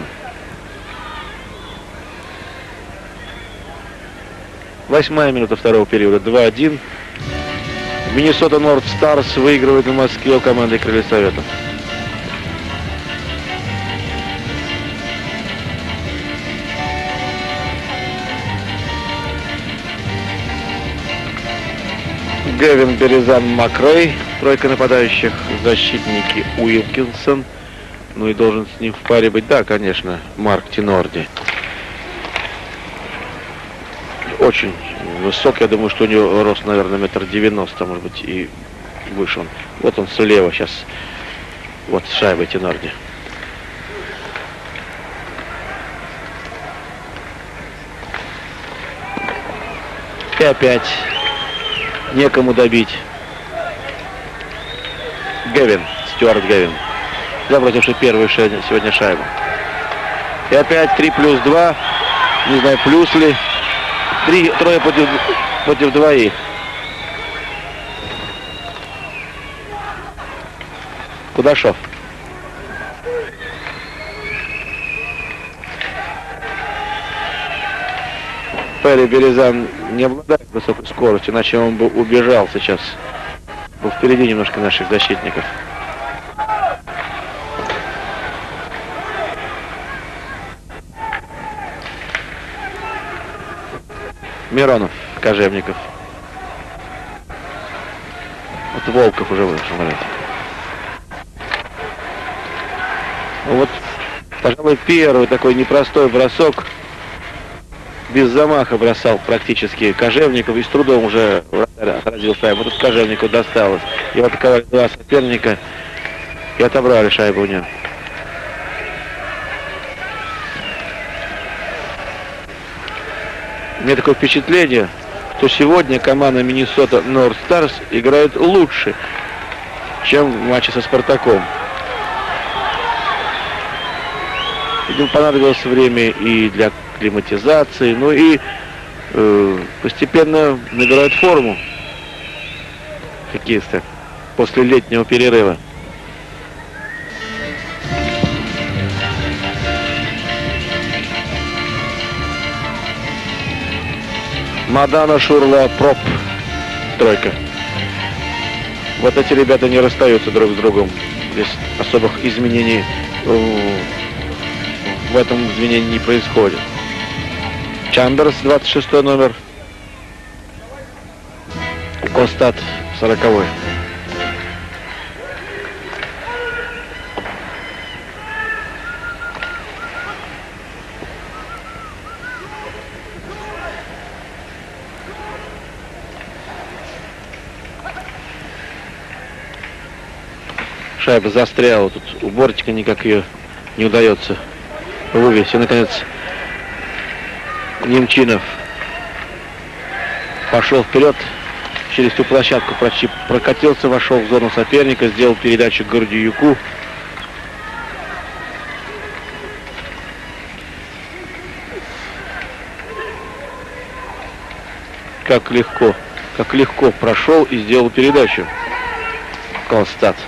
8-я минута второго периода. 2-1. Миннесота Норд Старс выигрывает на Москве у команды «Крылья Советов». Гевин, Березан, Макрей. Тройка нападающих. Защитники Уилкинсон. Ну и должен с ним в паре быть, да, конечно, Марк Тенорди. Очень высок, я думаю, что у него рост, наверное, 1,90 м, может быть, и выше он. Вот он слева сейчас, вот с шайбой Тенорди. И опять некому добить. Гевин, Стюарт Гевин, забросивший первую сегодня шайбу. И опять 3+2. Не знаю, плюс ли. Трое против двоих. Кудашов. Перри Березан не обладает высокой скоростью, иначе он бы убежал сейчас. Был впереди немножко наших защитников. Миронов, Кожевников. Вот Волков уже вышел, смотрите. Вот, пожалуй, первый такой непростой бросок. Без замаха бросал практически Кожевников и с трудом уже отразил шайбу. Тут Кожевнику досталось. Его атаковали 2 соперника и отобрали шайбу у него. У меня такое впечатление, что сегодня команда Миннесота Норд Старс играет лучше, чем в матче со Спартаком. Видимо, понадобилось время и для акклиматизации, ну и постепенно набирают форму хоккеисты после летнего перерыва. Мадана, Шурла, Проб. Тройка. Вот эти ребята не расстаются друг с другом. Здесь особых изменений в этом звенении не происходит. Чандерс, 26 номер. Костат, 40-й. Шайба застряла тут у бортика, никак ее не удается вывести. И, наконец, Немчинов пошел вперед через всю площадку, почти прокатился, вошел в зону соперника, сделал передачу Гордиюку. Как легко прошел и сделал передачу. Костат.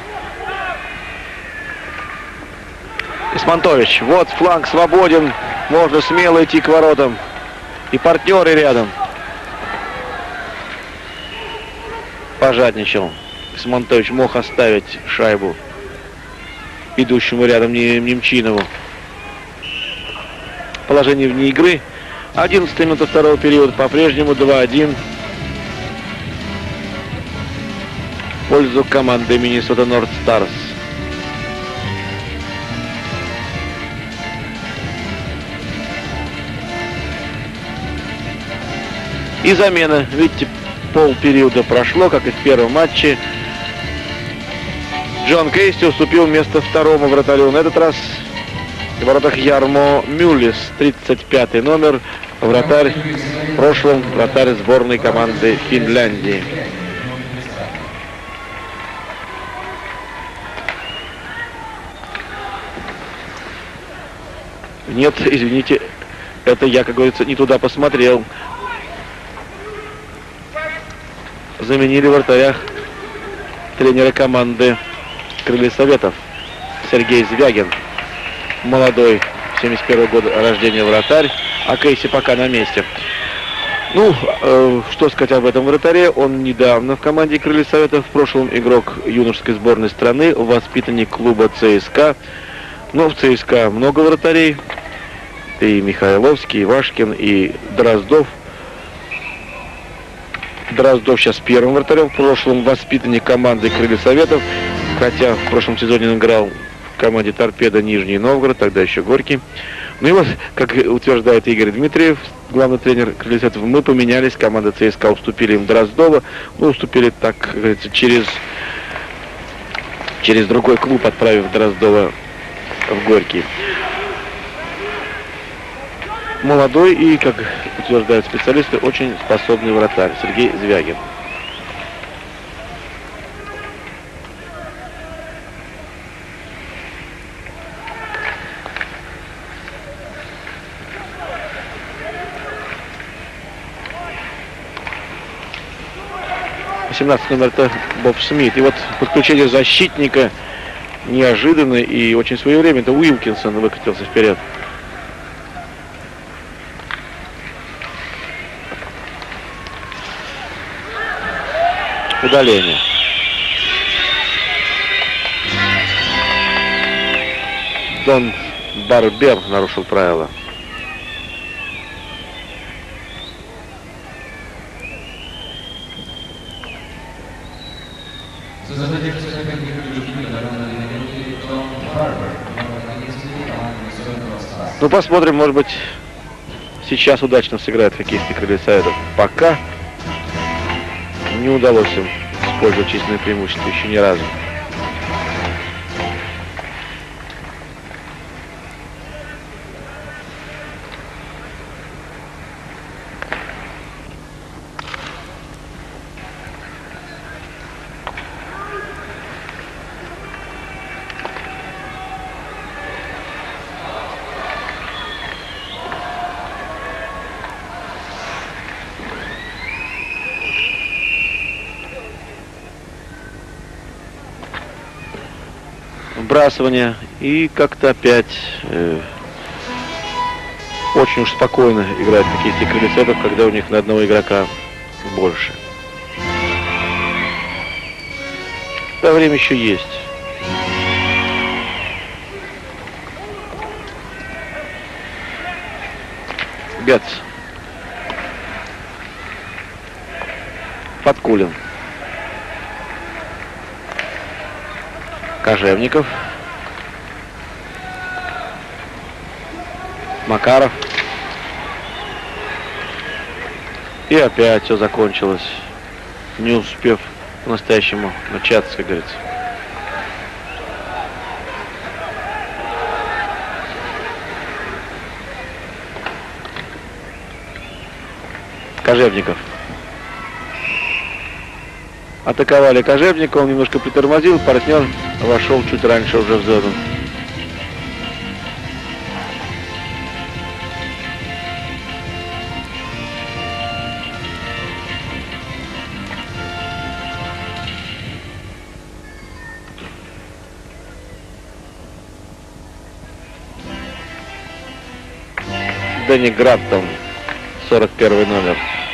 Исмантович, вот фланг свободен, можно смело идти к воротам. И партнеры рядом. Пожадничал. Исмантович мог оставить шайбу идущему рядом Немчинову. Положение вне игры. 11 минута второго периода, по-прежнему 2-1. В пользу команды Миннесота Норд Старс. И замена. Видите, полпериода прошло, как и в первом матче. Джон Кейси уступил место второму вратарю. На этот раз в воротах Ярмо Мюллис, 35-й номер. Вратарь, в прошлом вратарь сборной команды Финляндии. Нет, извините, это я, как говорится, не туда посмотрел. Заменили в вратарях тренера команды Крылья Советов Сергей Звягин. Молодой, 71-го года рождения вратарь, а Кейси пока на месте. Ну, что сказать об этом вратаре? Он недавно в команде Крылья Советов, в прошлом игрок юношеской сборной страны, воспитанник клуба ЦСКА. Но в ЦСКА много вратарей. И Михайловский, и Вашкин, и Дроздов. Дроздов сейчас первым вратарем, в прошлом воспитанник команды Крылья Советов, хотя в прошлом сезоне он играл в команде Торпедо Нижний Новгород, тогда еще Горький. Ну и вот, как утверждает Игорь Дмитриев, главный тренер Крылья Советов, мы поменялись, команда ЦСКА уступили им Дроздова, ну уступили, так как говорится, через другой клуб, отправив Дроздова в Горький. Молодой и, как утверждают специалисты, очень способный вратарь Сергей Звягин. Номер это Боб Смит. И вот подключение защитника неожиданно и очень своевременно. Это Уилкинсон выкатился вперед. Удаление. Дон Барбер нарушил правила. Ну, посмотрим, может быть, сейчас удачно сыграет хоккеисты Крылья Советов. Пока не удалось им использовать численное преимущество еще ни разу. Вбрасывание и как-то опять очень уж спокойно играют хоккеисты Крылья Советов, когда у них на одного игрока больше. Да, время еще есть. Бец. Подкулин. Кожевников. Макаров. И опять все закончилось, не успев по-настоящему начаться, как говорится. Кожевников. Атаковали Кожевникова, он немножко притормозил, партнер вошел чуть раньше уже в зону. Дэнни Граттон, 41 номер.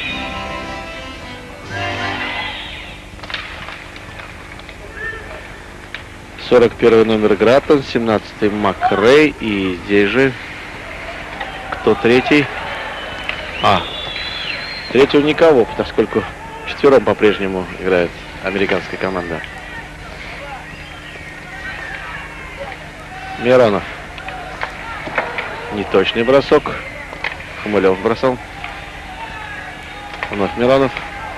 Первый номер Граттон, 17-й Макрей, и здесь же кто третий? Третьего никого, поскольку четвером по-прежнему играет американская команда. Миронов. Неточный бросок. Хмылев бросал. Вновь Миронов.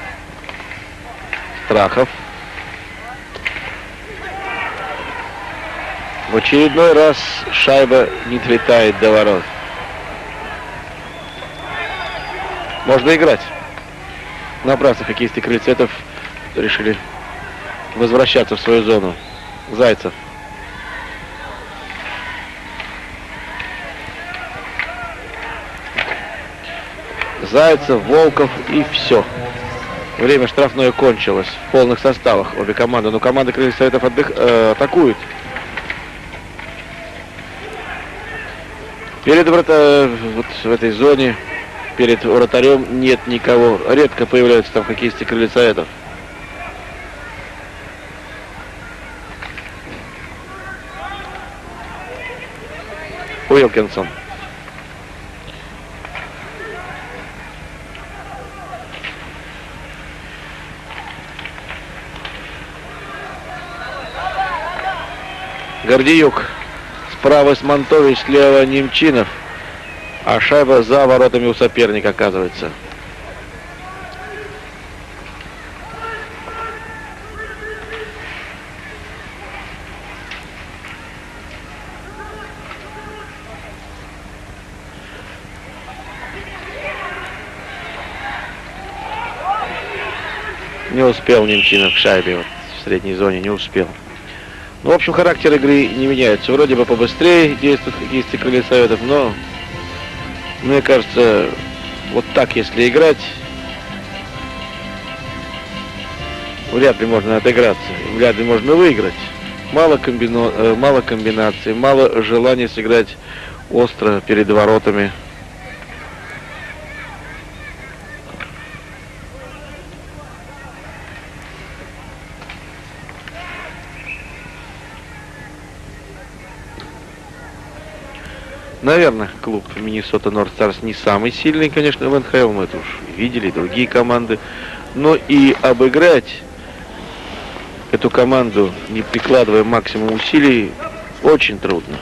Страхов. В очередной раз шайба не долетает до ворот. Можно играть. Напрасно хоккеисты Крылья Советов решили возвращаться в свою зону. Зайцев. Зайцев, Волков и все. Время штрафное кончилось в полных составах обе команды. Но команда Крылья Советов атакует. Перед вот в этой зоне, перед вратарем нет никого. Редко появляются там хоккеисты Крылья Советов. Уилкинсон. Гордиюк. Справа Смонтович, слева Немчинов. А шайба за воротами у соперника оказывается. Не успел Немчинов к шайбе, вот, в средней зоне не успел. Ну, в общем, характер игры не меняется. Вроде бы побыстрее действуют хоккеисты Крылья Советов, но, мне кажется, вот так, если играть, вряд ли можно отыграться, вряд ли можно выиграть. Мало комбинаций, мало желания сыграть остро перед воротами. Наверное, клуб Миннесота Норд Старс не самый сильный, конечно, в НХЛ, мы это уж видели, другие команды. Но и обыграть эту команду, не прикладывая максимум усилий, очень трудно.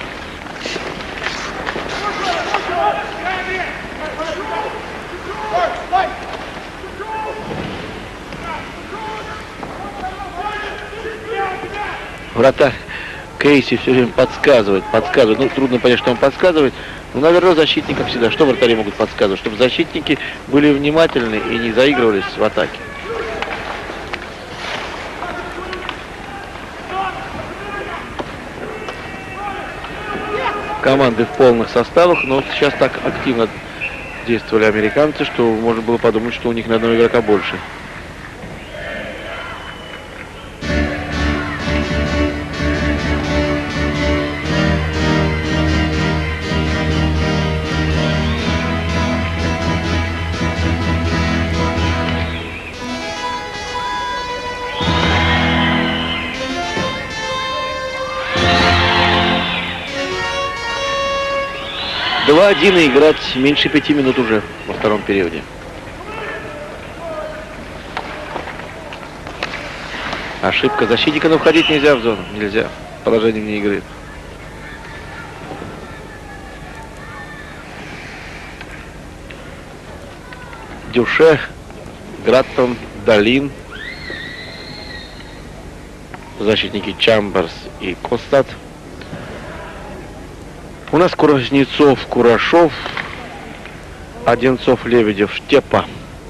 Вратарь Кейси все время подсказывает. Ну, трудно понять, что он подсказывает. Но, наверное, защитникам всегда. Что вратари могут подсказывать? Чтобы защитники были внимательны и не заигрывались в атаке. Команды в полных составах, но сейчас так активно действовали американцы, что можно было подумать, что у них на одного игрока больше. 2-1 и играть меньше 5 минут уже во втором периоде. Ошибка защитника, но входить нельзя в зону. Нельзя. Положение вне игры. Дюше, Граттон, Далин. Защитники Чамберс и Костат. У нас Кузнецов, Курашов, Одинцов, Лебедев, Штепа.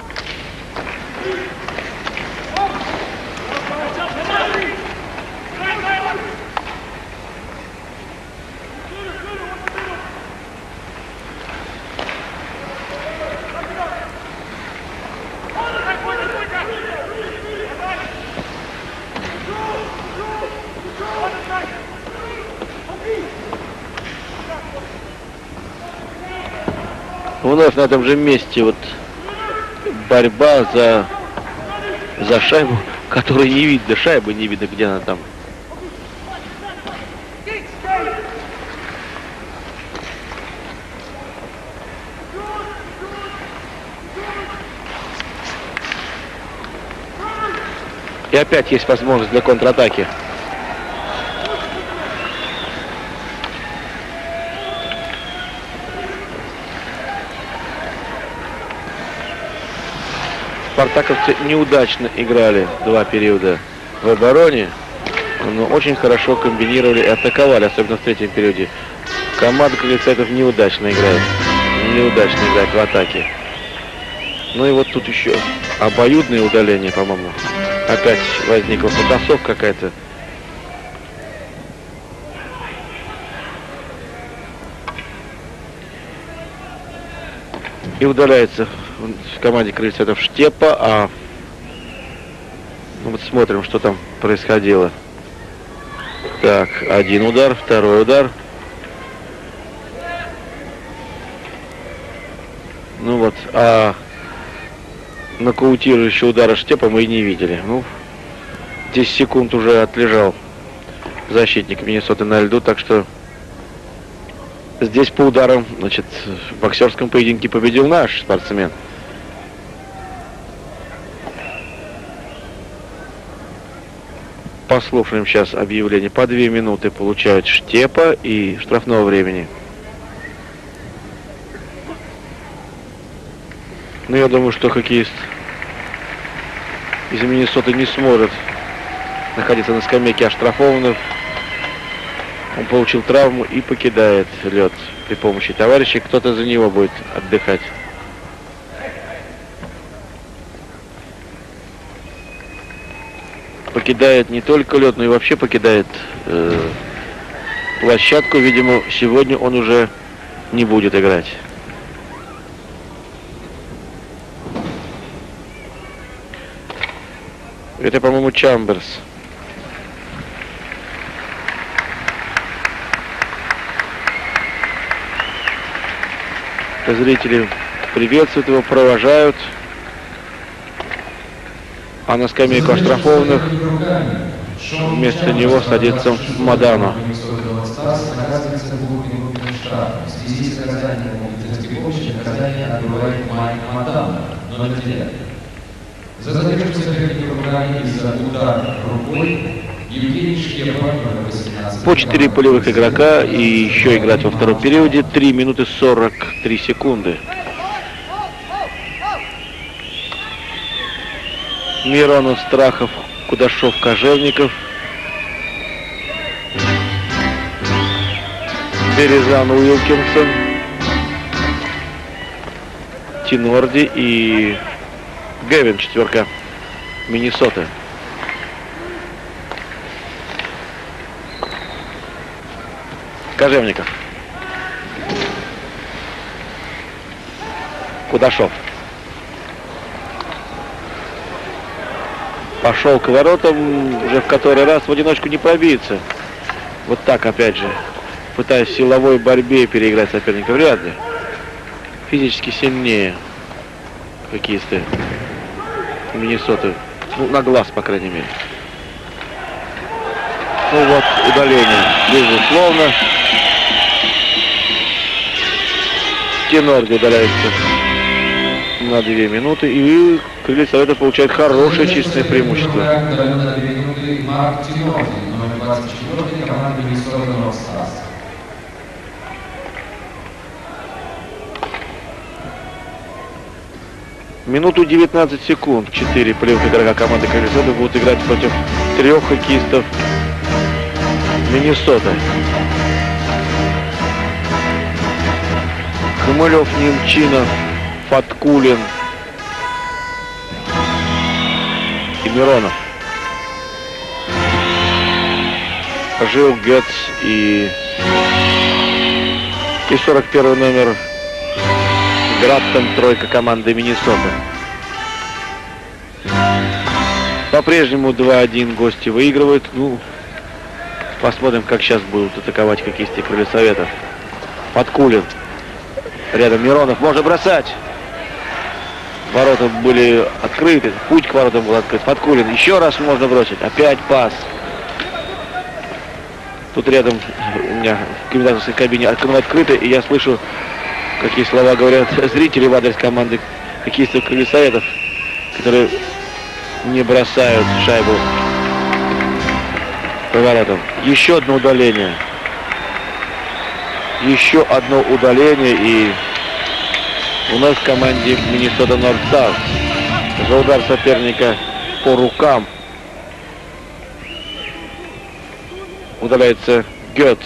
Вновь на этом же месте вот борьба за шайбу, которой не видно, шайбы не видно, где она там. И опять есть возможность для контратаки. Спартаковцы неудачно играли 2 периода в обороне, но очень хорошо комбинировали и атаковали, особенно в 3-м периоде. Команда, как говорится, неудачно играет. Неудачно играет в атаке. Ну и вот тут еще обоюдное удаление, по-моему. Опять возникла потасовка какая-то. И удаляется в команде Крыльцов Штепа, а ну, вот смотрим, что там происходило. Так, один удар, второй удар. Ну вот, а нокаутирующего удара Штепа мы и не видели. Ну, 10 секунд уже отлежал защитник Миннесоты на льду, так что здесь по ударам, значит, в боксерском поединке победил наш спортсмен. Послушаем сейчас объявление. По 2 минуты получают Штепа и штрафного времени. Ну, я думаю, что хоккеист из Миннесоты не сможет находиться на скамейке оштрафованных. Он получил травму и покидает лед при помощи товарищей. Кто-то за него будет отдыхать. Покидает не только лед, но и вообще покидает площадку. Видимо, сегодня он уже не будет играть. Это, по-моему, Чамберс. Зрители приветствуют его, провожают. А на скамейку оштрафованных вместо него садится Мадано. За задержку соперника в программе из-за удара рукой Евгений Штепа, номер 18. По 4 полевых игрока и еще играть во втором периоде 3 минуты 43 секунды. Миронов, Страхов, Кудашов, Кожевников. Березан, Уилкинсон, Тинорди и Гевин, четверка Миннесоты. Кожевников. Кудашов. Пошел к воротам, уже в который раз в одиночку не пробиться. Вот так опять же, пытаясь в силовой борьбе переиграть соперника, вряд ли. Физически сильнее хоккеисты Миннесоты. Ну, на глаз, по крайней мере. Ну вот, удаление, безусловно. Норди удаляется на 2 минуты, и крылья Советов получают хорошее численное преимущество. На 2 минуты Марк Норди, номер 24, команда Миннесота Норд Старс. Минуту 19 секунд. 4 плей-офф игрока команды крылья Советов будут играть против 3 хоккеистов Миннесоты. Хмылев, Немчинов, Фаткулин и Миронов. Жил, Гетц и 41 номер Граттон, тройка команды Миннесоты. По-прежнему 2-1 гости выигрывают. Ну, посмотрим, как сейчас будут атаковать хоккеисты крылья Советов. Фаткулин. Рядом Миронов. Можно бросать. Ворота были открыты. Путь к воротам был открыт. Фаткулин. Еще раз можно бросить. Опять пас. Тут рядом у меня в комментаторской кабине окно открыто, и я слышу, какие слова говорят зрители в адрес команды хоккеистов крылья Советов, которые не бросают шайбу по воротам. Еще одно удаление. Еще одно удаление, и у нас в команде Миннесота Норд Старс за удар соперника по рукам удаляется Гетц.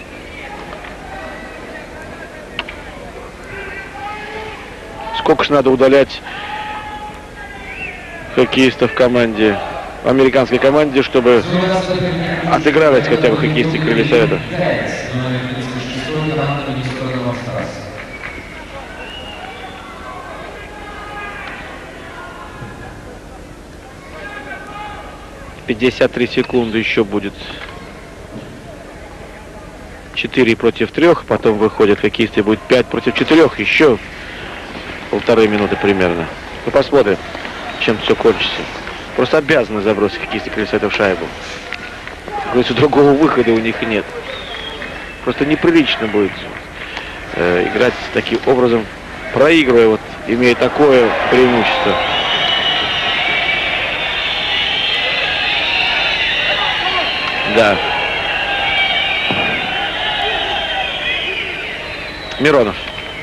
Сколько ж надо удалять хоккеистов в команде, в американской команде, чтобы отыгрались хотя бы хоккеисты крылья Советов? «53 секунды еще будет. 4 против 3, потом выходят хоккеисты, будет 5 против 4, еще 1,5 минуты примерно. Ну, посмотрим, чем все кончится. Просто обязаны забросить хоккеисты крылья Советов шайбу. Говорится, другого выхода у них нет. Просто неприлично будет играть таким образом, проигрывая, вот, имея такое преимущество. Да. Миронов.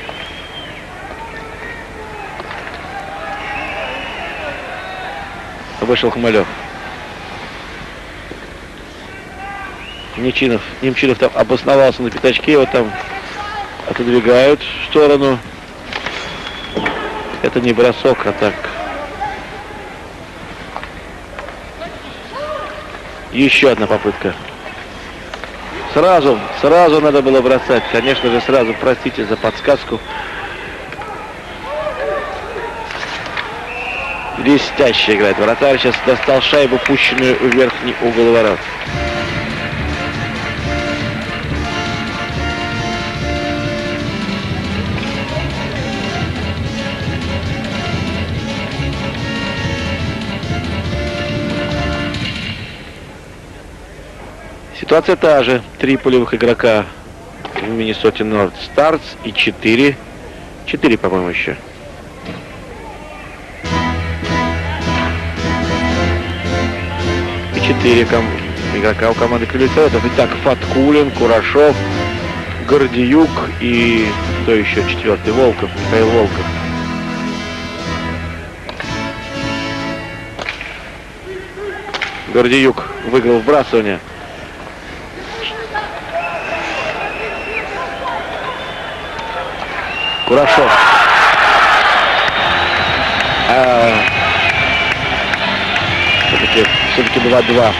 Вышел Хмылев. Немчинов там обосновался на пятачке, его там отодвигают в сторону. Это не бросок, а так. Еще одна попытка. Сразу надо было бросать. Конечно же, сразу. Простите за подсказку. Блестяще играет вратарь. Сейчас достал шайбу, пущенную в верхний угол ворот. Ситуация та же. 3 полевых игрока в Миннесоте Норд Старс и 4, по-моему, еще. И 4 игрока у команды крылья Советов. Итак, Фаткулин, Курашов, Гордиюк и кто еще? 4-й, Волков, Михаил Волков. Гордиюк выиграл вбрасывание. Курашов. Все-таки 2-2.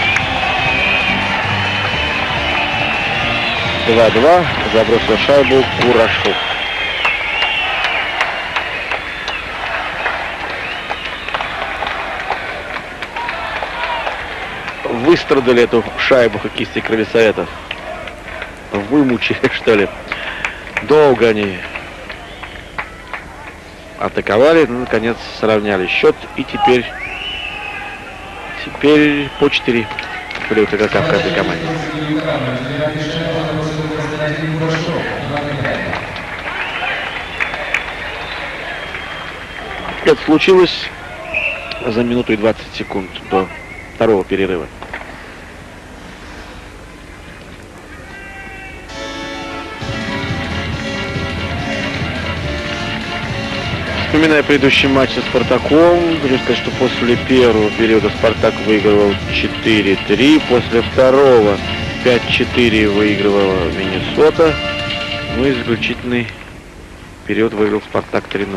2-2. Забросил шайбу Курашов. Выстрадали эту шайбу хоккеисты крылья Советов. Вымучили, что ли. Долго они атаковали, но наконец сравняли счет, и теперь по 4 полевых игрока в каждой команде. Это случилось за минуту и 20 секунд до второго перерыва. Вспоминая предыдущий матч со Спартаком, хочу сказать, что после первого периода Спартак выигрывал 4-3, после второго 5-4 выигрывала Миннесота, ну и заключительный период выиграл Спартак 3-0.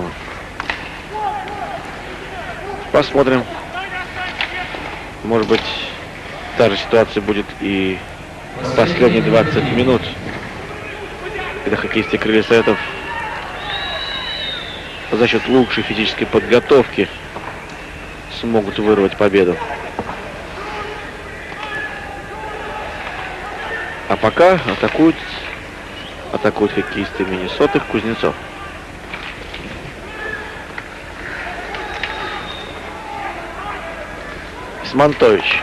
Посмотрим. Может быть, та же ситуация будет и последние 20 минут, когда хоккеисты Крылья Советов за счет лучшей физической подготовки смогут вырвать победу. А пока атакуют хоккеисты Миннесоты Кузнецов. Смантович.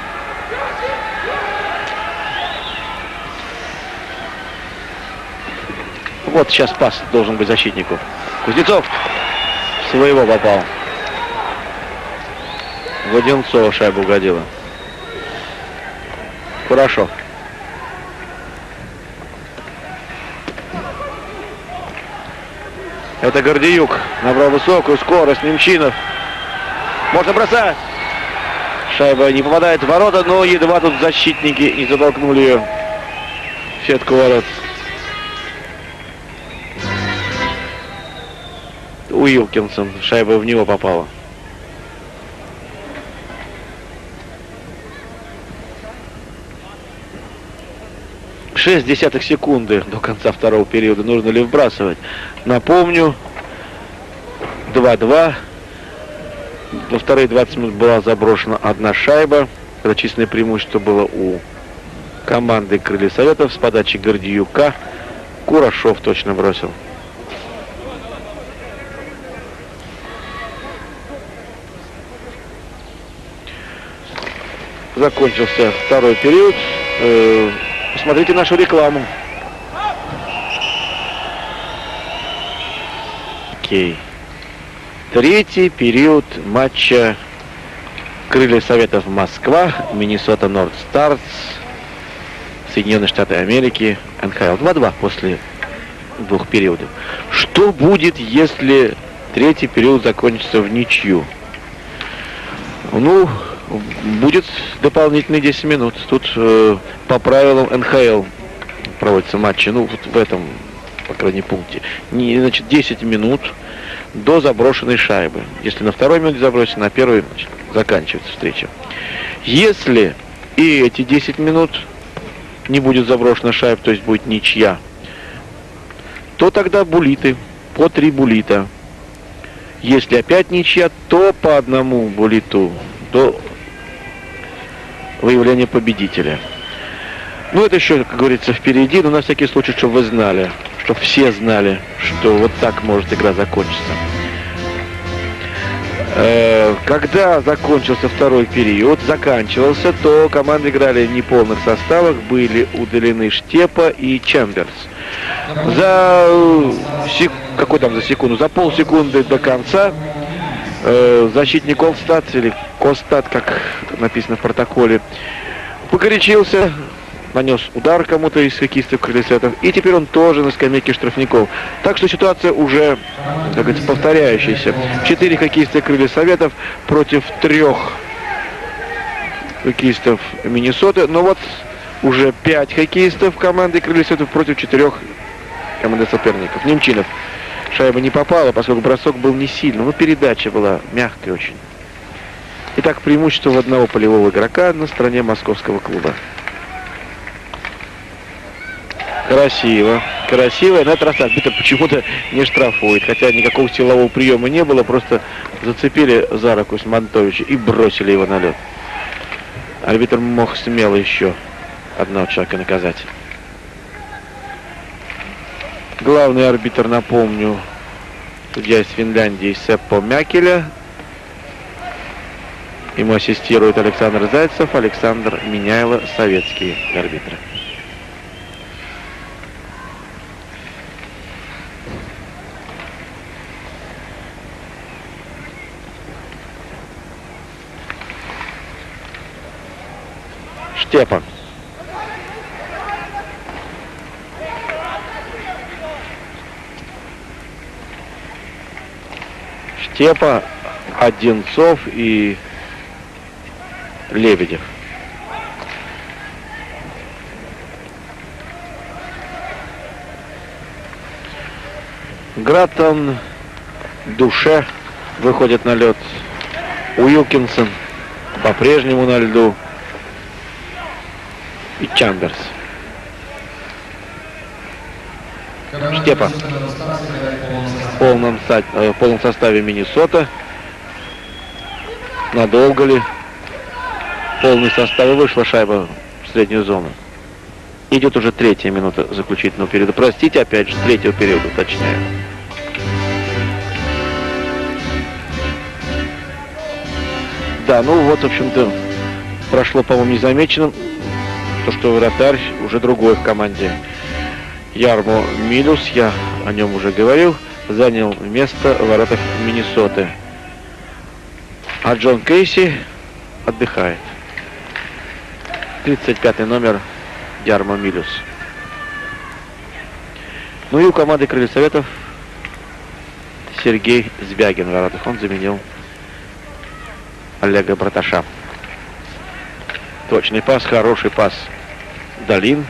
Вот сейчас пас должен быть защитнику. Кузнецов своего попал. Воденцова шайбу угодила. Хорошо. Это Гордеюк. Набрал высокую скорость. Немчинов. Можно бросать. Шайба не попадает в ворота, но едва тут защитники не затолкнули ее в сетку ворот. Уилкинсон. Шайба в него попала. Шесть десятых секунды до конца второго периода. Нужно ли вбрасывать? Напомню, 2-2. Во вторые 20 минут была заброшена одна шайба. Это численное преимущество было у команды Крылья Советов. С подачи Гордеюка Курашов точно бросил. Закончился второй период. Посмотрите нашу рекламу. Окей. Третий период матча Крылья Советов Москва, Миннесота Норд Старс, Соединенные Штаты Америки, НХЛ. 2-2 после двух периодов. Что будет, если третий период закончится в ничью? Ну, будет дополнительные 10 минут. Тут по правилам НХЛ проводятся матчи. Ну, вот в этом, по крайней пункте. Значит, 10 минут до заброшенной шайбы. Если на второй минуте забросить, на первой, значит, заканчивается встреча. Если и эти 10 минут не будет заброшена шайба, то есть будет ничья, то тогда буллиты, по 3 буллита. Если опять ничья, то по одному буллиту до выявления победителя. Ну, это еще, как говорится, впереди, но на всякий случай, чтобы вы знали, чтобы все знали, что вот так может игра закончиться. Когда закончился второй период, заканчивался, то команды играли в неполных составах, были удалены Штепа и Чемберс. За секунду, за полсекунды до конца защитник Олстад, или Костад, как написано в протоколе, погорячился, нанес удар кому-то из хоккеистов Крылья Советов, и теперь он тоже на скамейке штрафников. Так что ситуация уже, как говорится, повторяющаяся. 4 хоккеиста Крылья Советов против 3 хоккеистов Миннесоты. Но вот уже 5 хоккеистов команды Крылья Советов против 4 команды соперников. Немчинов. Шайба не попала, поскольку бросок был не сильным, но передача была мягкой очень. Итак, преимущество в одного полевого игрока на стороне московского клуба. Красиво. Красиво. На этот раз арбитр почему-то не штрафует. Хотя никакого силового приема не было. Просто зацепили за руку Смантовича и бросили его на лед. Арбитр мог смело еще одного человека наказать. Главный арбитр, напомню, судья из Финляндии Сеппо Мякеля. Ему ассистирует Александр Зайцев, Александр Меняйло, советские арбитры. Штепа. Штепа, Одинцов и Лебедев. Гратон, Душе выходит на лед. Уилкинсон по-прежнему на льду. И Чамберс. Штепа в полном составе Миннесота. Надолго ли? Полный состав, и вышла шайба в среднюю зону. Идет уже 3-я минута заключительного периода. Простите, опять же, 3-го периода, точнее. Да, ну вот, в общем-то, прошло, по-моему, незамеченным то, что вратарь уже другой в команде. Ярмо Милюс, я о нем уже говорил, занял место в воротах Миннесоты. А Джон Кейси отдыхает. 35-й номер Ярмо Милюс. Ну и у команды Крыльев Советов Сергей Звягин в воротах. Он заменил Олега Браташа. Точный пас, хороший пас. Долин.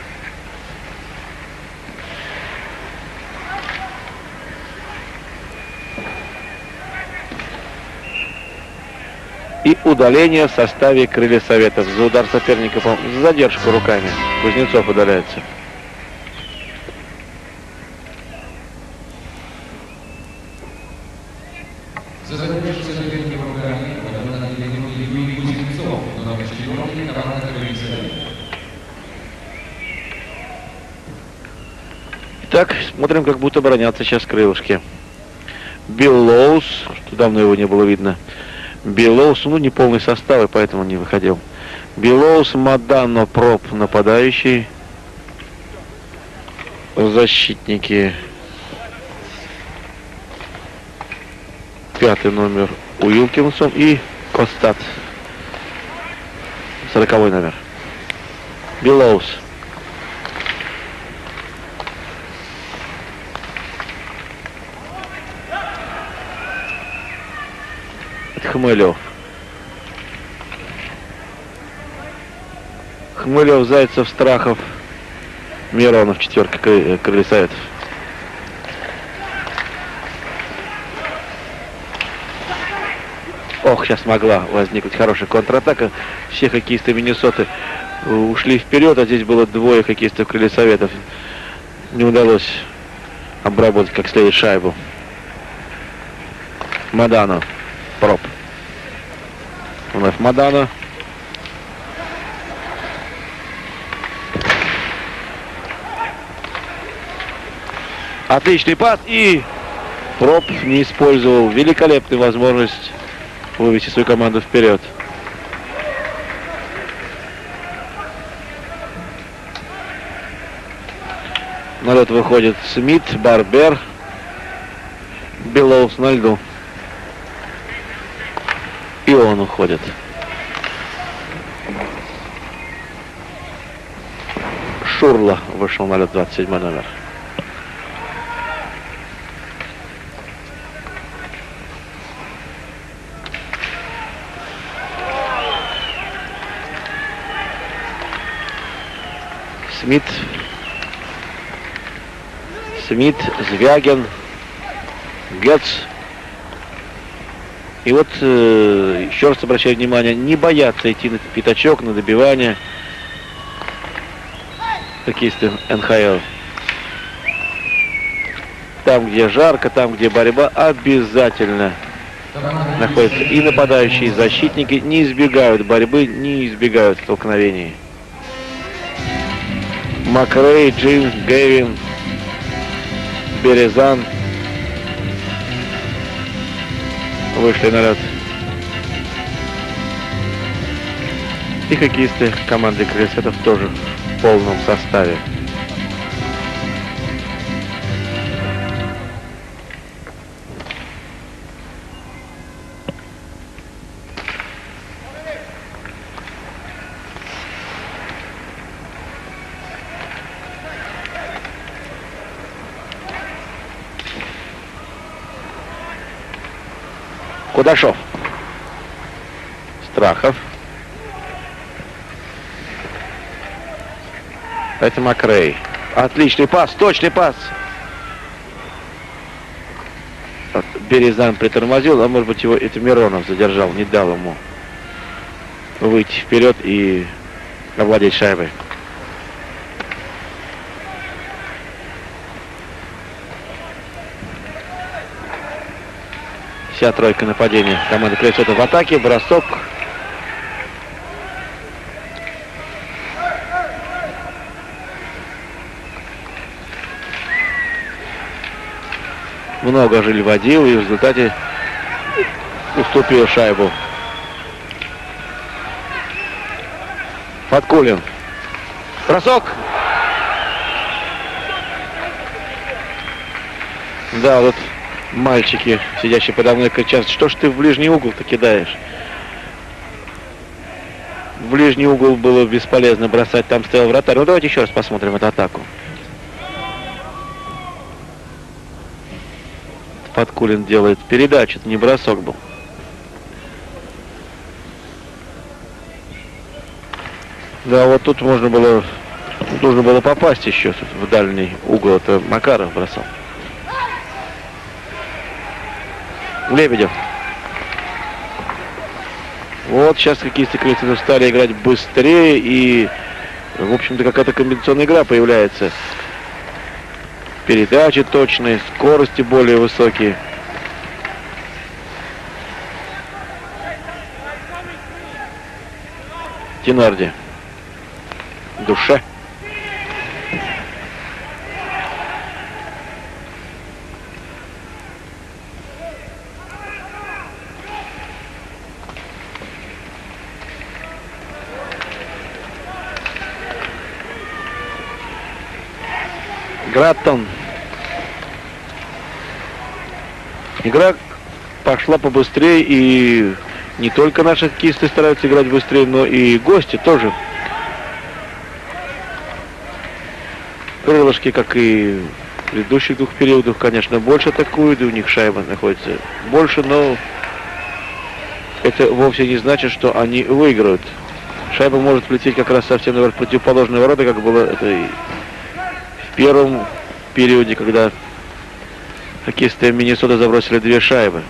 И удаление в составе Крыльев Советов. За удар соперника, за задержку руками. Кузнецов удаляется. За задержку соперника руками удален на 2 минуты Юрий Кузнецов, номер 4, команда Крыльев Советов. Итак, смотрим, как будут обороняться сейчас крылышки. Билл Лоус, что давно его не было видно. Билл Лоус, ну, не полный состав, и поэтому не выходил. Билл Лоус, Мадано, Проб, нападающий. Защитники. 5-й номер Уилкинсон и Костат. 40-й номер. Билл Лоус. Хмылев. Хмылев, Зайцев, Страхов, Миронов, 4-ка Крыльев Советов. Ох, сейчас могла возникнуть хорошая контратака. Все хоккеисты Миннесоты ушли вперед, а здесь было 2 хоккеистов Крыльев Советов. Не удалось обработать как следует шайбу. Мадано. Проб. Вновь Мадано. Отличный пас, и Проб не использовал великолепную возможность вывести свою команду вперед. На лед выходит Смит, Барбер, Белоус на льду. И он уходит. Шурла вышел на лед, 27 номер. Смит, Звягин, Гетц. И вот еще раз обращаю внимание, не боятся идти на пятачок, на добивание хоккеисты НХЛ. Там, где жарко, там, где борьба, обязательно находятся и нападающие, и защитники, не избегают борьбы, не избегают столкновений. Макрей, Джим, Гэвин, Березан вышли на лед. И хоккеисты команды Крыльев Советов тоже в полном составе. Кудашов. Страхов. Это Макрей. Отличный пас, точный пас. Березан притормозил, а может быть его это Миронов задержал, не дал ему выйти вперед и овладеть шайбой. Вся тройка нападения команды Крыльцова в атаке, бросок. Много Жиль водил и в результате уступил шайбу. Фаткулин. Бросок. Да, вот мальчики, сидящие подо мной, кричат: что ж ты в ближний угол-то кидаешь? В ближний угол было бесполезно бросать, там стоял вратарь. Ну давайте еще раз посмотрим эту атаку. Фаткулин делает передачу, это не бросок был. Да, вот тут нужно было попасть еще в дальний угол. Это Макаров бросал. Лебедев. Вот сейчас хоккеисты Крыльцова стали играть быстрее, и, в общем-то, какая-то комбинационная игра появляется. Передачи точные, скорости более высокие. Тенарди. Душе. Граттон. Игра пошла побыстрее, и не только наши хоккеисты стараются играть быстрее, но и гости тоже. Крылышки, как и в предыдущих двух периодах, конечно, больше атакуют, и у них шайба находится больше, но это вовсе не значит, что они выиграют. Шайба может влететь как раз совсем на противоположные ворота, как было это и в первом периоде, когда хоккеисты Миннесоты забросили 2 шайбы.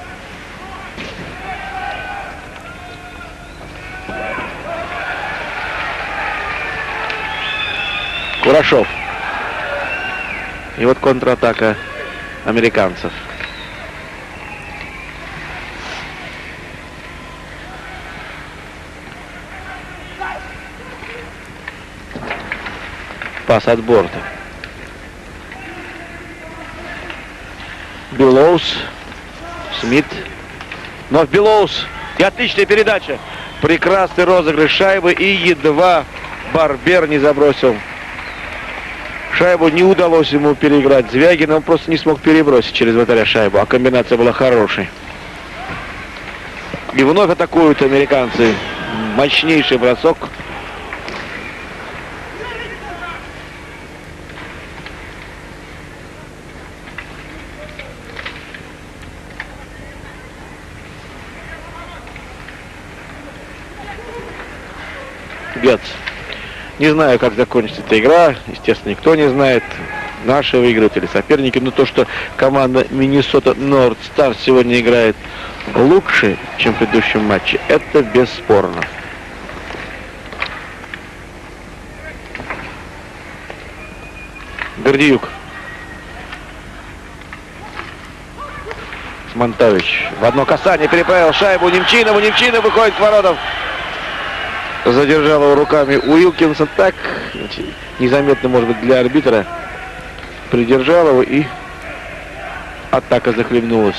Курашов. И вот контратака американцев. Пас от борта. Белоус. Смит. Но Белоус. И отличная передача. Прекрасный розыгрыш шайбы. И едва Барбер не забросил шайбу. Не удалось ему переиграть Звягина. Он просто не смог перебросить через вратаря шайбу. А комбинация была хорошей. И вновь атакуют американцы. Мощнейший бросок. Гетц. Не знаю, как закончится эта игра. Естественно, никто не знает, наши выиграют или соперники. Но то, что команда Миннесота Норд Стар сегодня играет лучше, чем в предыдущем матче, это бесспорно. Гордиюк. Смонтович в одно касание переправил шайбу Немчинову. Немчинов выходит с воротов. Задержал его руками Уилкинсон. Так, незаметно, может быть, для арбитра. Придержал его, и атака захлебнулась.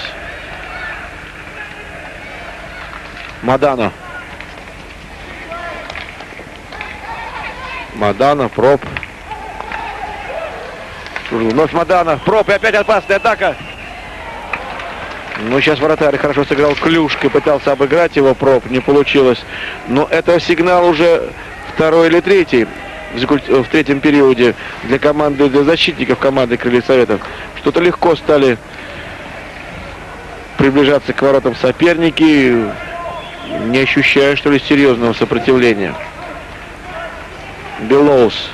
Мадано. Мадано, Проб. Вновь Мадано. Проб, и опять опасная атака. Ну, сейчас вратарь хорошо сыграл клюшкой, пытался обыграть его, Проб, не получилось. Но это сигнал уже второй или третий в третьем периоде для команды, для защитников команды Крыльев Советов. Что-то легко стали приближаться к воротам соперники, не ощущая, что ли, серьезного сопротивления. Белоус.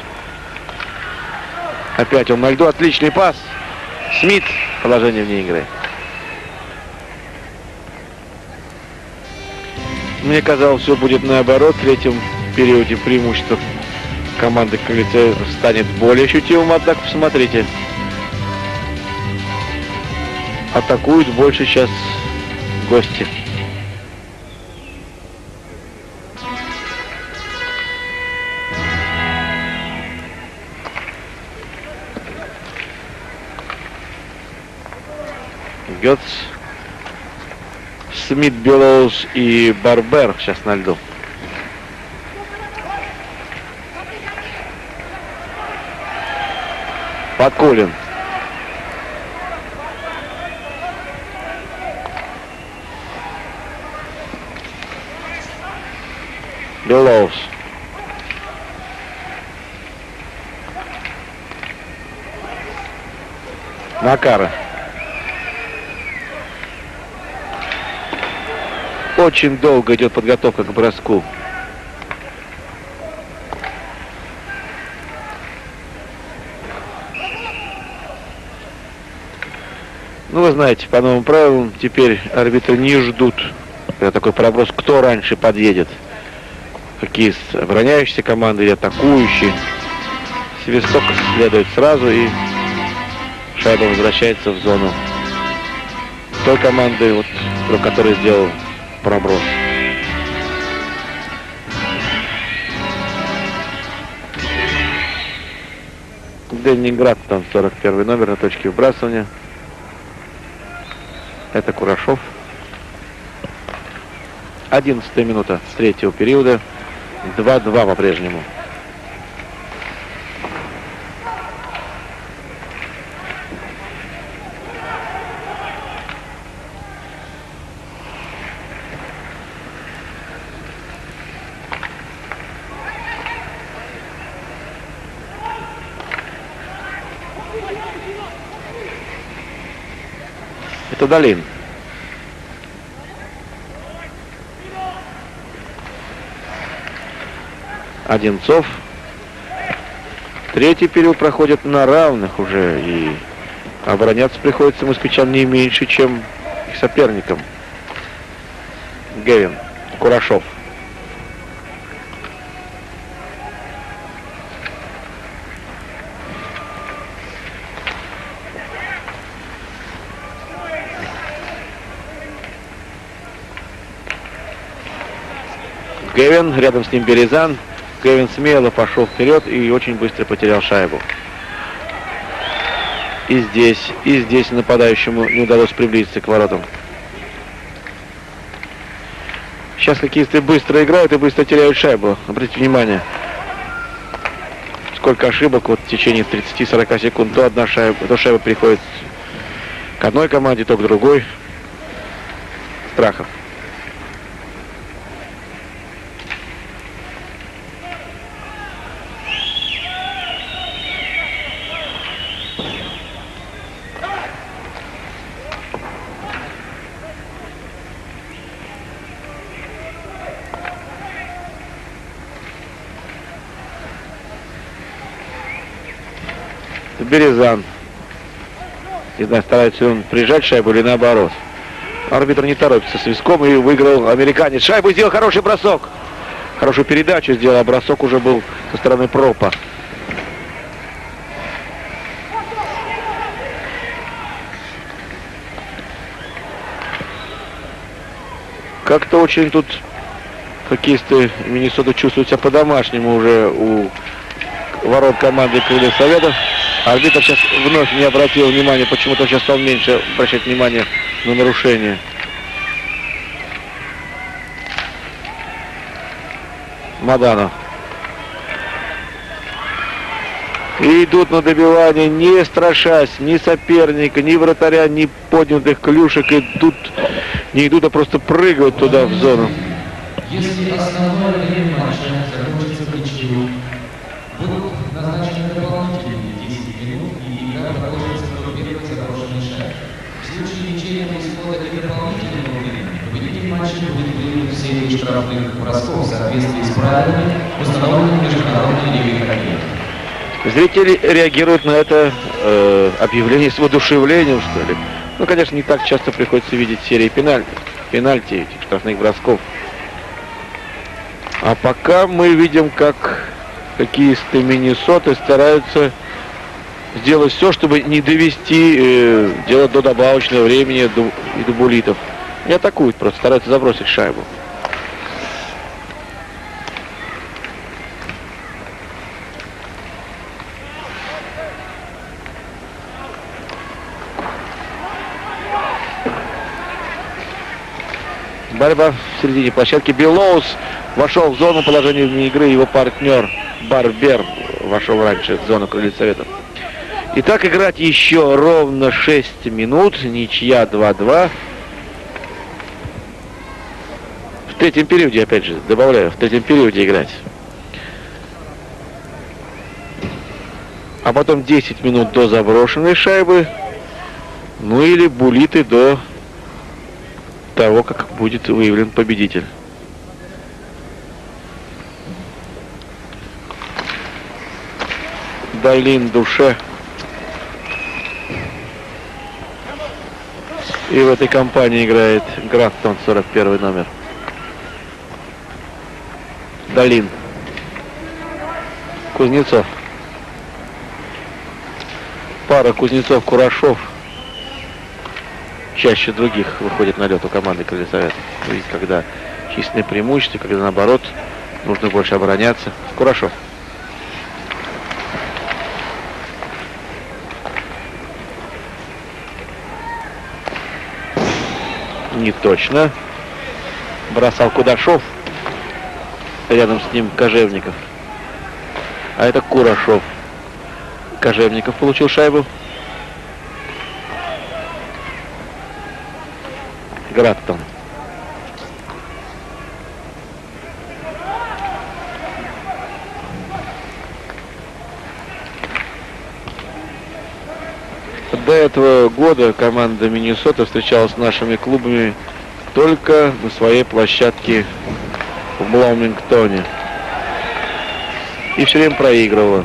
Опять он на льду. Отличный пас. Смит. Положение вне игры. Мне казалось, все будет наоборот. В третьем периоде преимущество команды, как говорится, станет более ощутимым. Однако, посмотрите. Атакуют больше сейчас гости. Гетц, Смит, Белоус и Барбер сейчас на льду. Покулин. Белоус. Макара. Очень долго идет подготовка к броску. Ну, вы знаете, по новым правилам теперь арбитры не ждут, когда такой проброс, кто раньше подъедет. Какие обороняющиеся команды или атакующие. Свисток следует сразу, и шайба возвращается в зону той команды, вот, которая сделала проброс. Ленинград, там 41 номер на точке выбрасывания. Это Курашов. 11-я минута третьего периода. 2-2 по-прежнему. Это Долин. Одинцов. Третий период проходит на равных уже, и обороняться приходится москвичам не меньше, чем их соперникам. Гевин. Курашов. Гевин, рядом с ним Березан. Гевин смело пошел вперед и очень быстро потерял шайбу. И здесь нападающему не удалось приблизиться к воротам. Сейчас хоккеисты быстро играют и быстро теряют шайбу. Обратите внимание, сколько ошибок вот в течение 30-40 секунд. То шайба переходит к одной команде, то к другой. Страхов. Березан. Не знаю, старается он прижать шайбу или наоборот. Арбитр не торопится свистком, и выиграл американец. Шайбу сделал хороший бросок. Хорошую передачу сделал, а бросок уже был со стороны Пропа. Как-то очень тут хоккеисты Миннесоты чувствуют себя по-домашнему уже у ворот команды Крыльев Советов. Арбитр сейчас вновь не обратил внимания, почему-то сейчас стал меньше обращать внимание на нарушение. Маданов. И идут на добивание, не страшась ни соперника, ни вратаря, ни поднятых клюшек. Не идут, а просто прыгают туда в зону. Если основное время матча закончится в ничью, будут назначены дополнительные 10 минут, и игра продолжится до первой заброшенной шайбы. В случае ничейного исхода и дополнительных матча будет принят серии штрафных бросков в соответствии с правилами, установленными Международной лигой хоккея. Зрители реагируют на это объявление с воодушевлением, что ли. Ну, конечно, не так часто приходится видеть серии пенальти, этих штрафных бросков. А пока мы видим, как хоккеисты Миннесоты стараются сделать все, чтобы не довести дело до добавочного времени и до буллитов. Не атакуют, просто стараются забросить шайбу. Борьба в середине площадки. Белоус вошел в зону положения вне игры. Его партнер Барбер вошел раньше в зону Крыльев Советов. Итак, играть еще ровно 6 минут. Ничья 2-2. В третьем периоде, опять же, добавляю, в третьем периоде играть. А потом 10 минут до заброшенной шайбы. Ну или буллиты до того, как будет выявлен победитель. Далин Душе. И в этой компании играет Граттон, 41 номер. Далин. Кузнецов. Пара Кузнецов-Курашов чаще других выходит на лед у команды Крылья Советов. Видите, когда численное преимущество, когда наоборот нужно больше обороняться. Курашов. Не точно. Бросал Кудашов. Рядом с ним Кожевников. А это Курашов. Кожевников получил шайбу. Граттон. До этого года команда Миннесоты встречалась с нашими клубами только на своей площадке в Блоумингтоне. И все время проигрывала.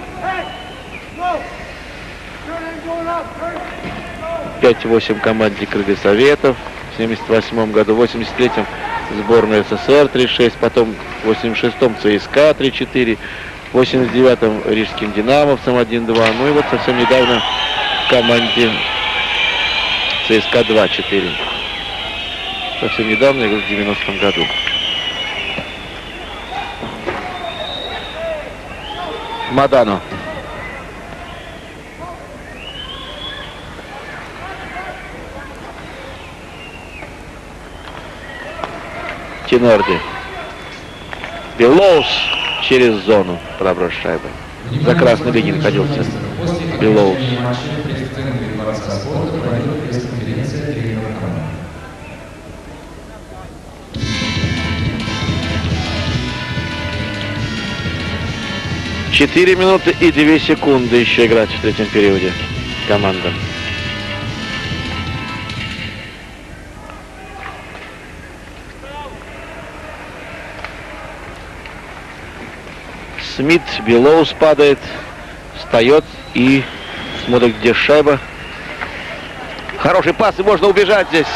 5-8 команде Крыльев Советов. В 1978 году, в 1983 сборная СССР 3-6, потом в 1986 ЦСКА 3-4, в 1989 рижским динамовцам 1-2, ну и вот совсем недавно в команде ЦСКА 2-4. Совсем недавно, я говорю, в 90-м году. Мадано. Тинорди. Белоус через зону проброс шайбы. За красной линией находился Белоус. Четыре минуты и 2 секунды еще играть в третьем периоде команда. Смит, Белоус падает, встает и смотрит, где шайба. Хороший пас, и можно убежать здесь.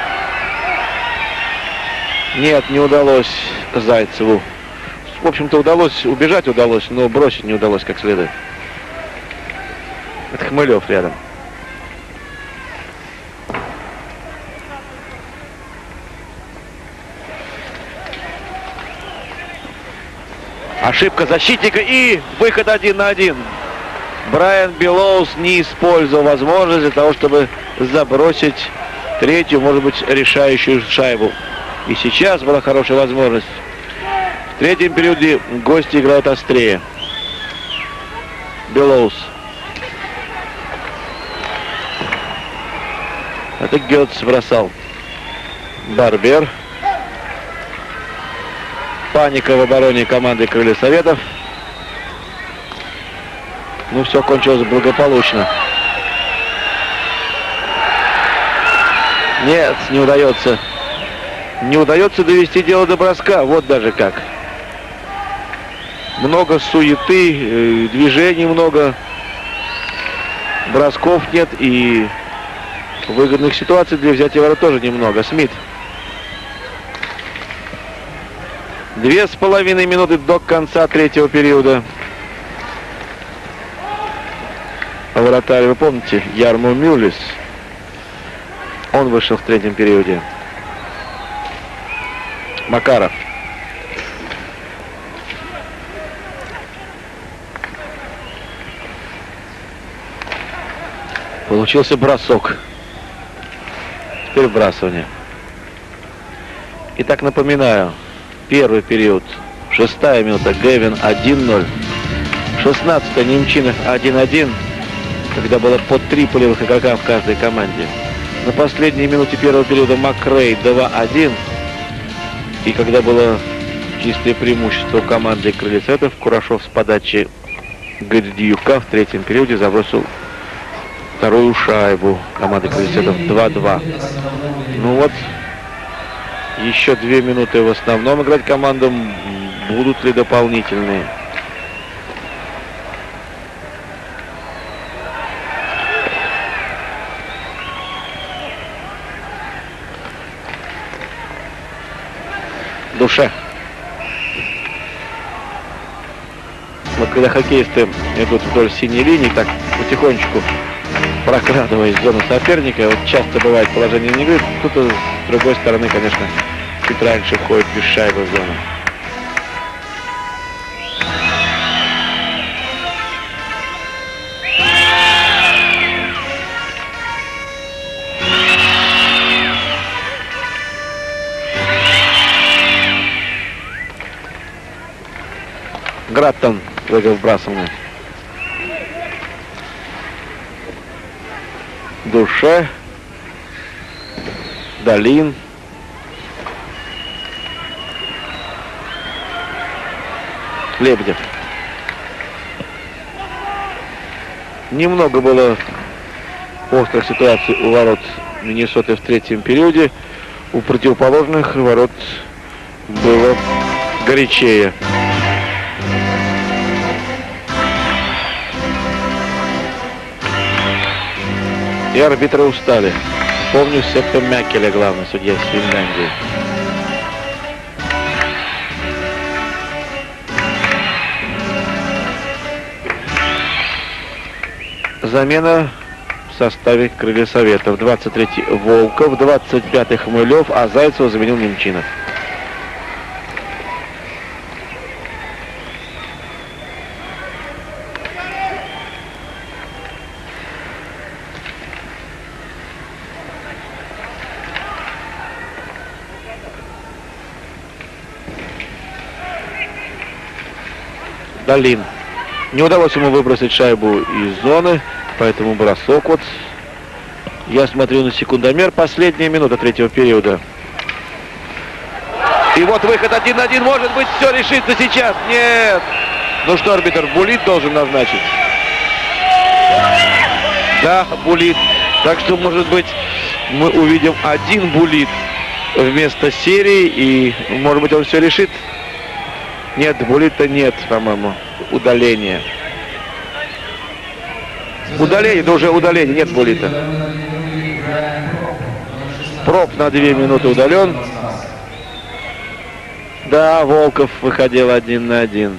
Нет, не удалось Зайцеву. В общем-то, удалось убежать, но бросить не удалось как следует. Это Хмылев рядом. Ошибка защитника и выход 1 на 1. Брайан Белоус не использовал возможность для того, чтобы забросить третью, может быть, решающую шайбу. И сейчас была хорошая возможность. В третьем периоде гости играют острее. Белоус. Это Гетц бросал. Барбер. Паника в обороне команды Крыльев Советов. Ну, все кончилось благополучно. Нет, не удается Не удается довести дело до броска. Вот даже как. Много суеты, движений много. Бросков нет и выгодных ситуаций для взятия ворот тоже немного. Смит. 2,5 минуты до конца третьего периода. Вратарь, вы помните, Ярмо Мюллис. Он вышел в третьем периоде. Макаров. Получился бросок. Теперь вбрасывание. Итак, напоминаю. Первый период. 6-я минута. Гэвин 1-0. 16-я Немчинов 1-1. Когда было по 3 полевых игрока в каждой команде. На последней минуте первого периода Макрей 2-1. И когда было чистое преимущество у команды Крылья Советов, Курашов с подачи Гордиюка в третьем периоде забросил вторую шайбу команды Крылья Советов 2-2. Ну вот, еще 2 минуты в основном играть командам. Будут ли дополнительные? Душе. Вот когда хоккеисты идут вдоль синей линии, так потихонечку прокрадываясь в зону соперника, вот часто бывает положение не игры, кто-то с другой стороны, конечно, чуть раньше входит без шайбы в зону. Граттон выиграл вбрасывание. Душе. Долин. Лебедев. Немного было острых ситуаций у ворот Миннесоты в третьем периоде. У противоположных ворот было горячее. И арбитры устали. Помню Сеппо Мякеля, главный судья из Финляндии. Замена в составе Крылья Советов. 23-й Волков, 25-й Хмылев, а Зайцева заменил Немчинов. Долин. Не удалось ему выбросить шайбу из зоны, поэтому бросок вот. Я смотрю на секундомер. Последняя минута третьего периода. И вот выход 1-1. Может быть, все решится сейчас. Нет. Ну что, арбитр, буллит должен назначить? Да, буллит. Так что, может быть, мы увидим один буллит вместо серии. И, может быть, он все решит. Нет, буллита нет, по-моему. Удаление. Удаление, да уже удаление, нет буллита. Проб на 2 минуты удален. Да, Волков выходил 1-1.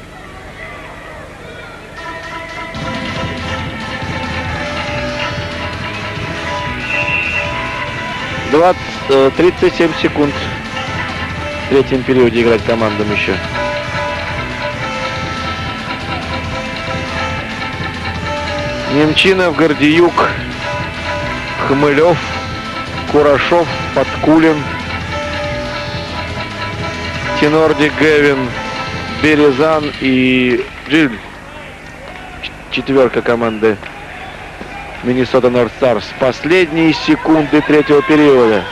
— 37 секунд в третьем периоде играть командам еще. Немчинов, Гордиюк, Хмылев, Курашов, Подкулин, Тенорди, Гэвин, Березан и Джиль. Четверка команды Миннесота Норд Старс. Последние секунды третьего периода.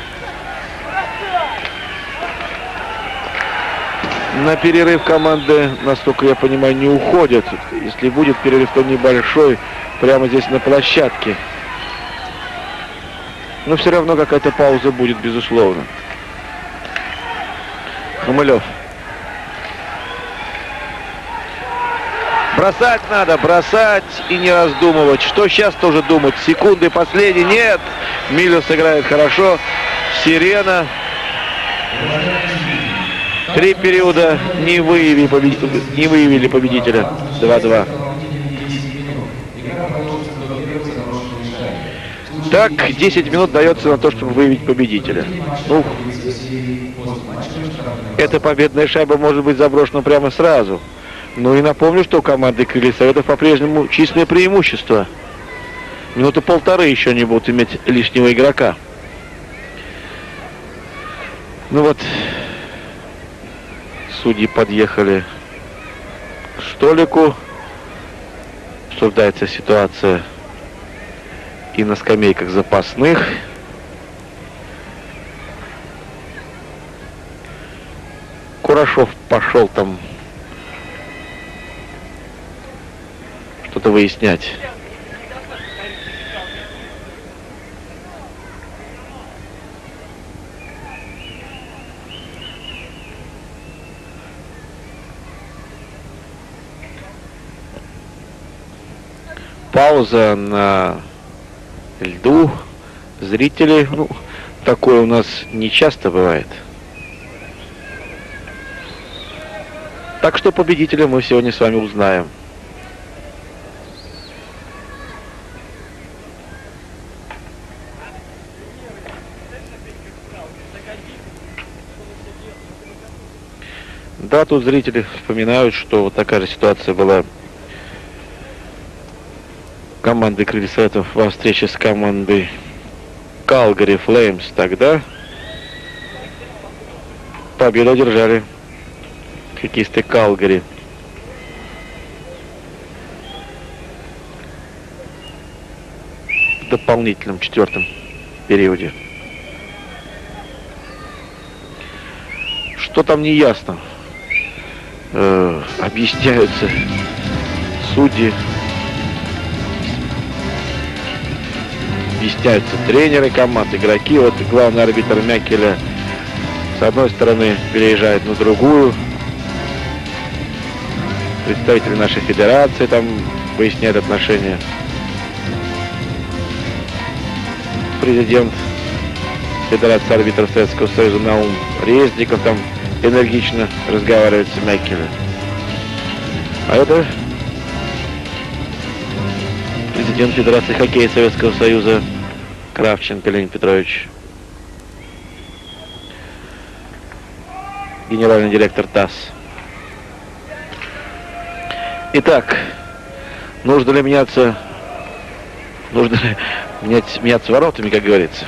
На перерыв команды, насколько я понимаю, не уходят. Если будет перерыв, то небольшой, прямо здесь на площадке. Но все равно какая-то пауза будет, безусловно. Хмылев. Бросать надо, бросать и не раздумывать. Что сейчас тоже думать? Секунды последние. Нет! Милю сыграет хорошо. Сирена. 3 периода не выявили победителя. 2-2. Так, 10 минут дается на то, чтобы выявить победителя. Ну, эта победная шайба может быть заброшена прямо сразу. Ну и напомню, что у команды «Крылья Советов» по-прежнему численное преимущество. Минуты полторы еще не будут иметь лишнего игрока. Ну вот, судьи подъехали к столику. Обсуждается ситуация и на скамейках запасных. Курашов пошел там что-то выяснять. Пауза на льду. Зрители, ну, такое у нас не часто бывает. Так что победителя мы сегодня с вами узнаем. Да, тут зрители вспоминают, что вот такая же ситуация была команды «Крылья Советов» во встрече с командой Calgary Flames. Тогда победу одержали хоккеисты Calgary. В дополнительном 4-м периоде. Что там, не ясно. Объясняются судьи, объясняются тренеры команд, игроки. Вот главный арбитр Мякеля с одной стороны переезжает на другую. Представители нашей федерации там выясняют отношения. Президент Федерации арбитров Советского Союза Наум Резников там энергично разговаривает с Мякелем. А это президент Федерации хоккея Советского Союза Кравченко Леонид Петрович. Генеральный директор ТАСС. Итак, нужно ли меняться воротами, как говорится.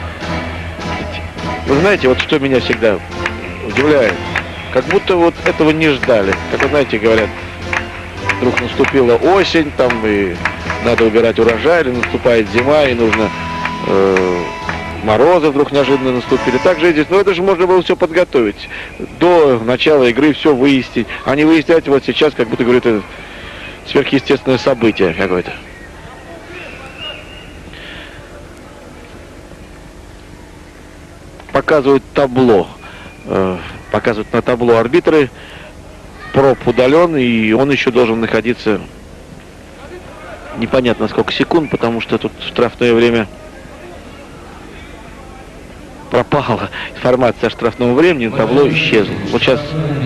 Вы знаете, вот что меня всегда удивляет, как будто вот этого не ждали. Как вы знаете, говорят, вдруг наступила осень, там и надо убирать урожай, или наступает зима, и нужно морозы вдруг неожиданно наступили. Так же и здесь. Но это же можно было все подготовить. До начала игры все выяснить. А не выяснять вот сейчас, как будто, говорят, это сверхъестественное событие какое-то. Показывают табло. Показывают на табло арбитры. Проб удален, и он еще должен находиться непонятно сколько секунд, потому что тут штрафное время пропала. Информация о штрафном времени, на табло исчезла. Вот сейчас...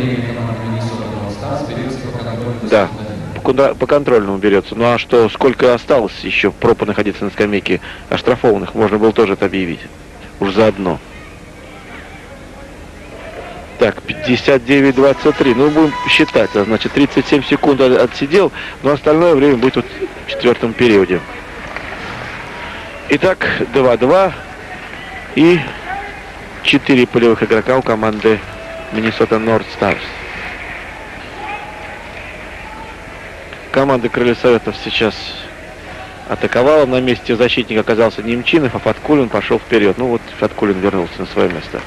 Да, по контрольному берется. Ну а что, сколько осталось еще проб находиться на скамейке оштрафованных, можно было тоже это объявить. Уж заодно. Так, 59-23. Ну, будем считать. Значит, 37 секунд отсидел, но остальное время будет вот в 4-м периоде. Итак, 2-2 и 4 полевых игрока у команды Minnesota North Stars. Команда «Крылья Советов» сейчас атаковала. На месте защитника оказался Немчинов, а Фаткулин пошел вперед. Ну вот Фаткулин вернулся на свое место.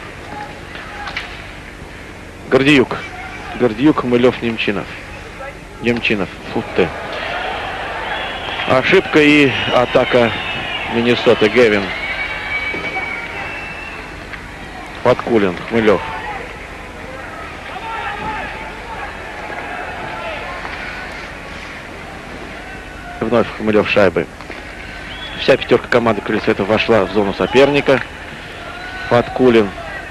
Гордиюк. Гордиюк, Хмылев, Немчинов. Немчинов. Фу-ты. Ошибка и атака Миннесоты. Гевин. Фаткулин. Хмылев. Вновь Хмелев шайбы. Вся пятерка команды Крылья Советов вошла в зону соперника. Подкулин.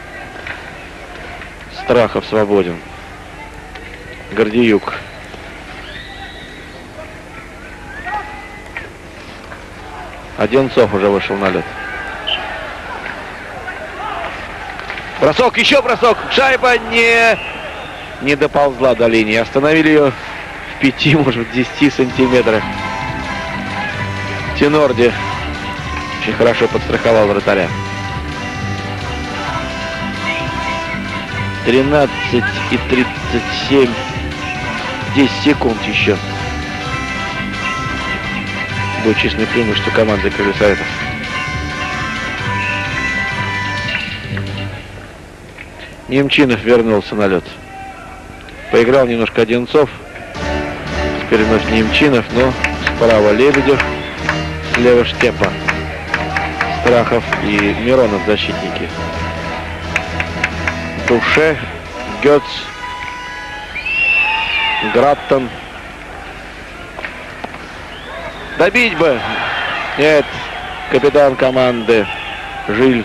Страхов свободен. Гордеюк. Одинцов уже вышел на лед. Бросок, еще бросок. Шайба не доползла до линии. Остановили ее в 5, может быть, 10 сантиметрах. Тенорди очень хорошо подстраховал вратаря. 13 и 37. 10 секунд еще. Будет численное преимущество команды Крылья Советов. Немчинов вернулся на лед. Поиграл немножко Одинцов. Теперь вновь Немчинов, но справа Лебедев, слева Штепа. Страхов и Миронов защитники. Туше, Гёц, Граттон. Добить бы! Нет, капитан команды Жиль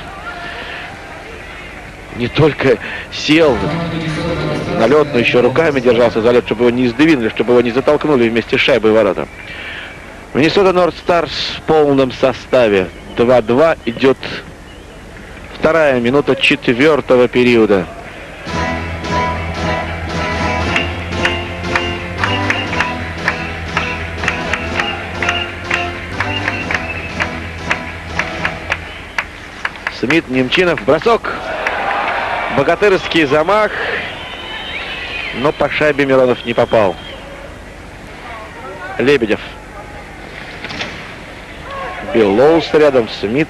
не только сел на лед, но еще руками держался за лед, чтобы его не сдвинули, чтобы его не затолкнули вместе с шайбой в ворота. Миннесота Норд Старс в полном составе. 2-2. Идет 2-я минута 4-го периода. Смит, Немчинов, бросок. Богатырский замах. Но по шайбе Миронов не попал. Лебедев. Белоус рядом, Смит.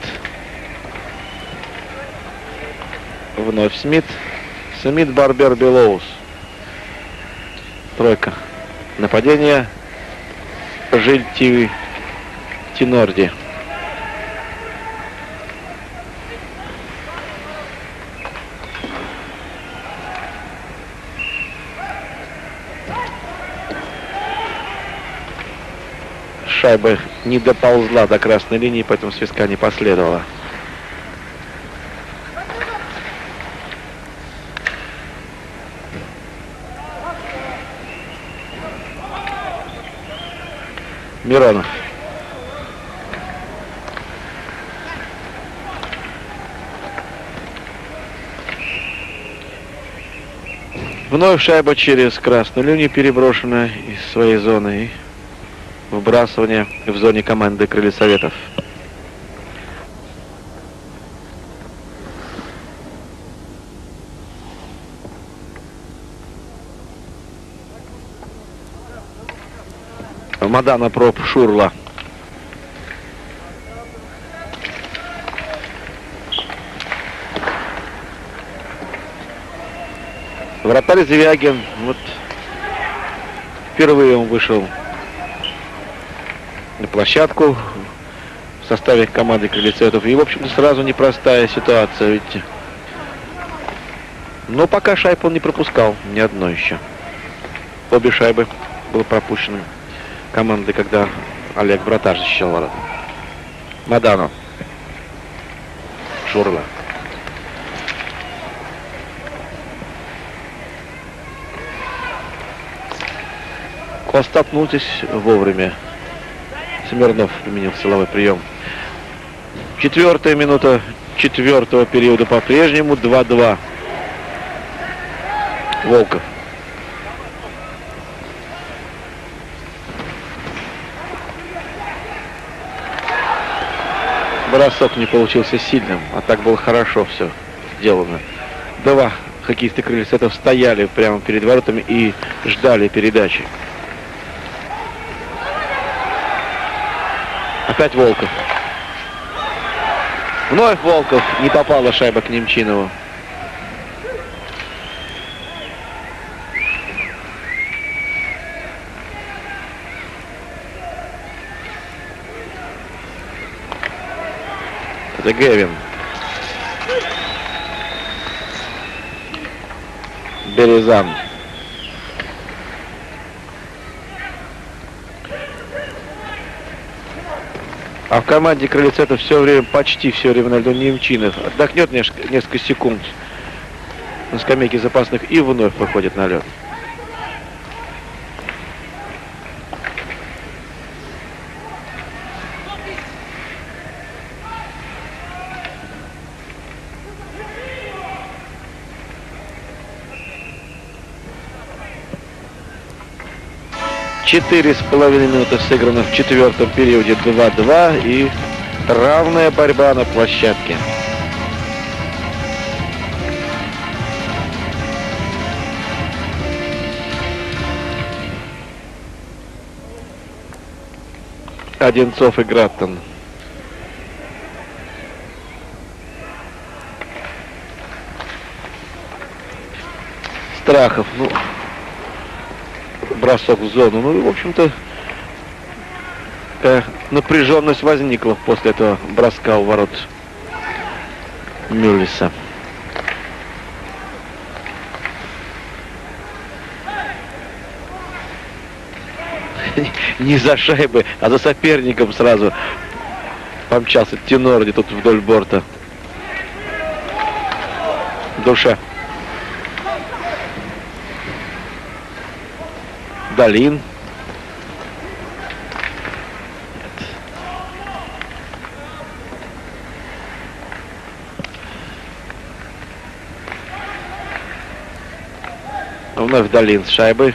Вновь Смит. Смит, Барбер, Белоус. Тройка. Нападение. Жиль, Тенорди. Шайба не доползла до красной линии, поэтому свистка не последовало. Миронов. Вновь шайба через красную линию переброшена из своей зоны. И выбрасывание в зоне команды Крылья Советов. Мадана проб Шурла. Вратарь Звягин. Вот впервые он вышел на площадку в составе команды Крылья Советов. И, в общем-то, сразу непростая ситуация, видите. Но пока шайб он не пропускал, ни одной еще. Обе шайбы было пропущено командой, когда Олег Вратарь защищал ворота. Мадано. Шурла. Остап здесь вовремя. Смирнов применил силовой прием. 4-я минута 4-го периода по-прежнему 2-2. Волков. Бросок не получился сильным, а так было хорошо все сделано. Два хоккеисты Крылья Советов стояли прямо перед воротами и ждали передачи. Опять Волков. Вновь Волков. Не попала шайба к Немчинову. Это Гевин. Березан. А в команде Крылья Цвета все время, почти все время на льду Немчинов. Отдохнет несколько секунд на скамейке запасных и вновь выходит на лед. Четыре с половиной минуты сыграно в четвертом периоде, 2-2 и равная борьба на площадке. Одинцов и Граттон. Страхов, ну, бросок в зону. Ну и, в общем-то, напряженность возникла после этого броска у ворот Мюллиса. Не за шайбы, а за соперником сразу помчался Тенорди тут вдоль борта. Душа. Долин. Нет. Вновь Долин с шайбой.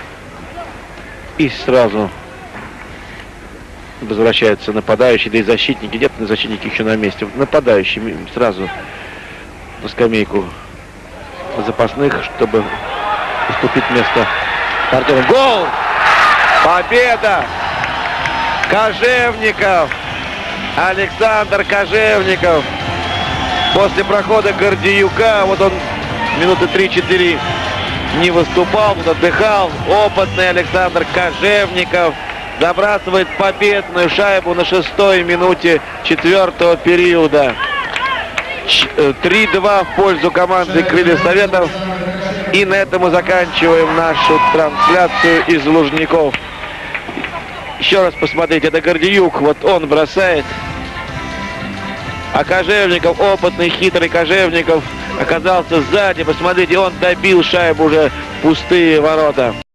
И сразу возвращается нападающий, да и защитники. Где-то защитники еще на месте. Нападающий сразу на скамейку запасных, чтобы уступить место партнерам. Гол! Победа! Кожевников! Александр Кожевников! После прохода Гордиюка, вот он минуты 3-4 не выступал, вот отдыхал. Опытный Александр Кожевников забрасывает победную шайбу на 6-й минуте 4-го периода. 3-2 в пользу команды Крылья Советов. И на этом мы заканчиваем нашу трансляцию из Лужников. Еще раз посмотрите, это Гордиюк, вот он бросает. А Кожевников, опытный, хитрый Кожевников, оказался сзади. Посмотрите, он добил шайбу уже в пустые ворота.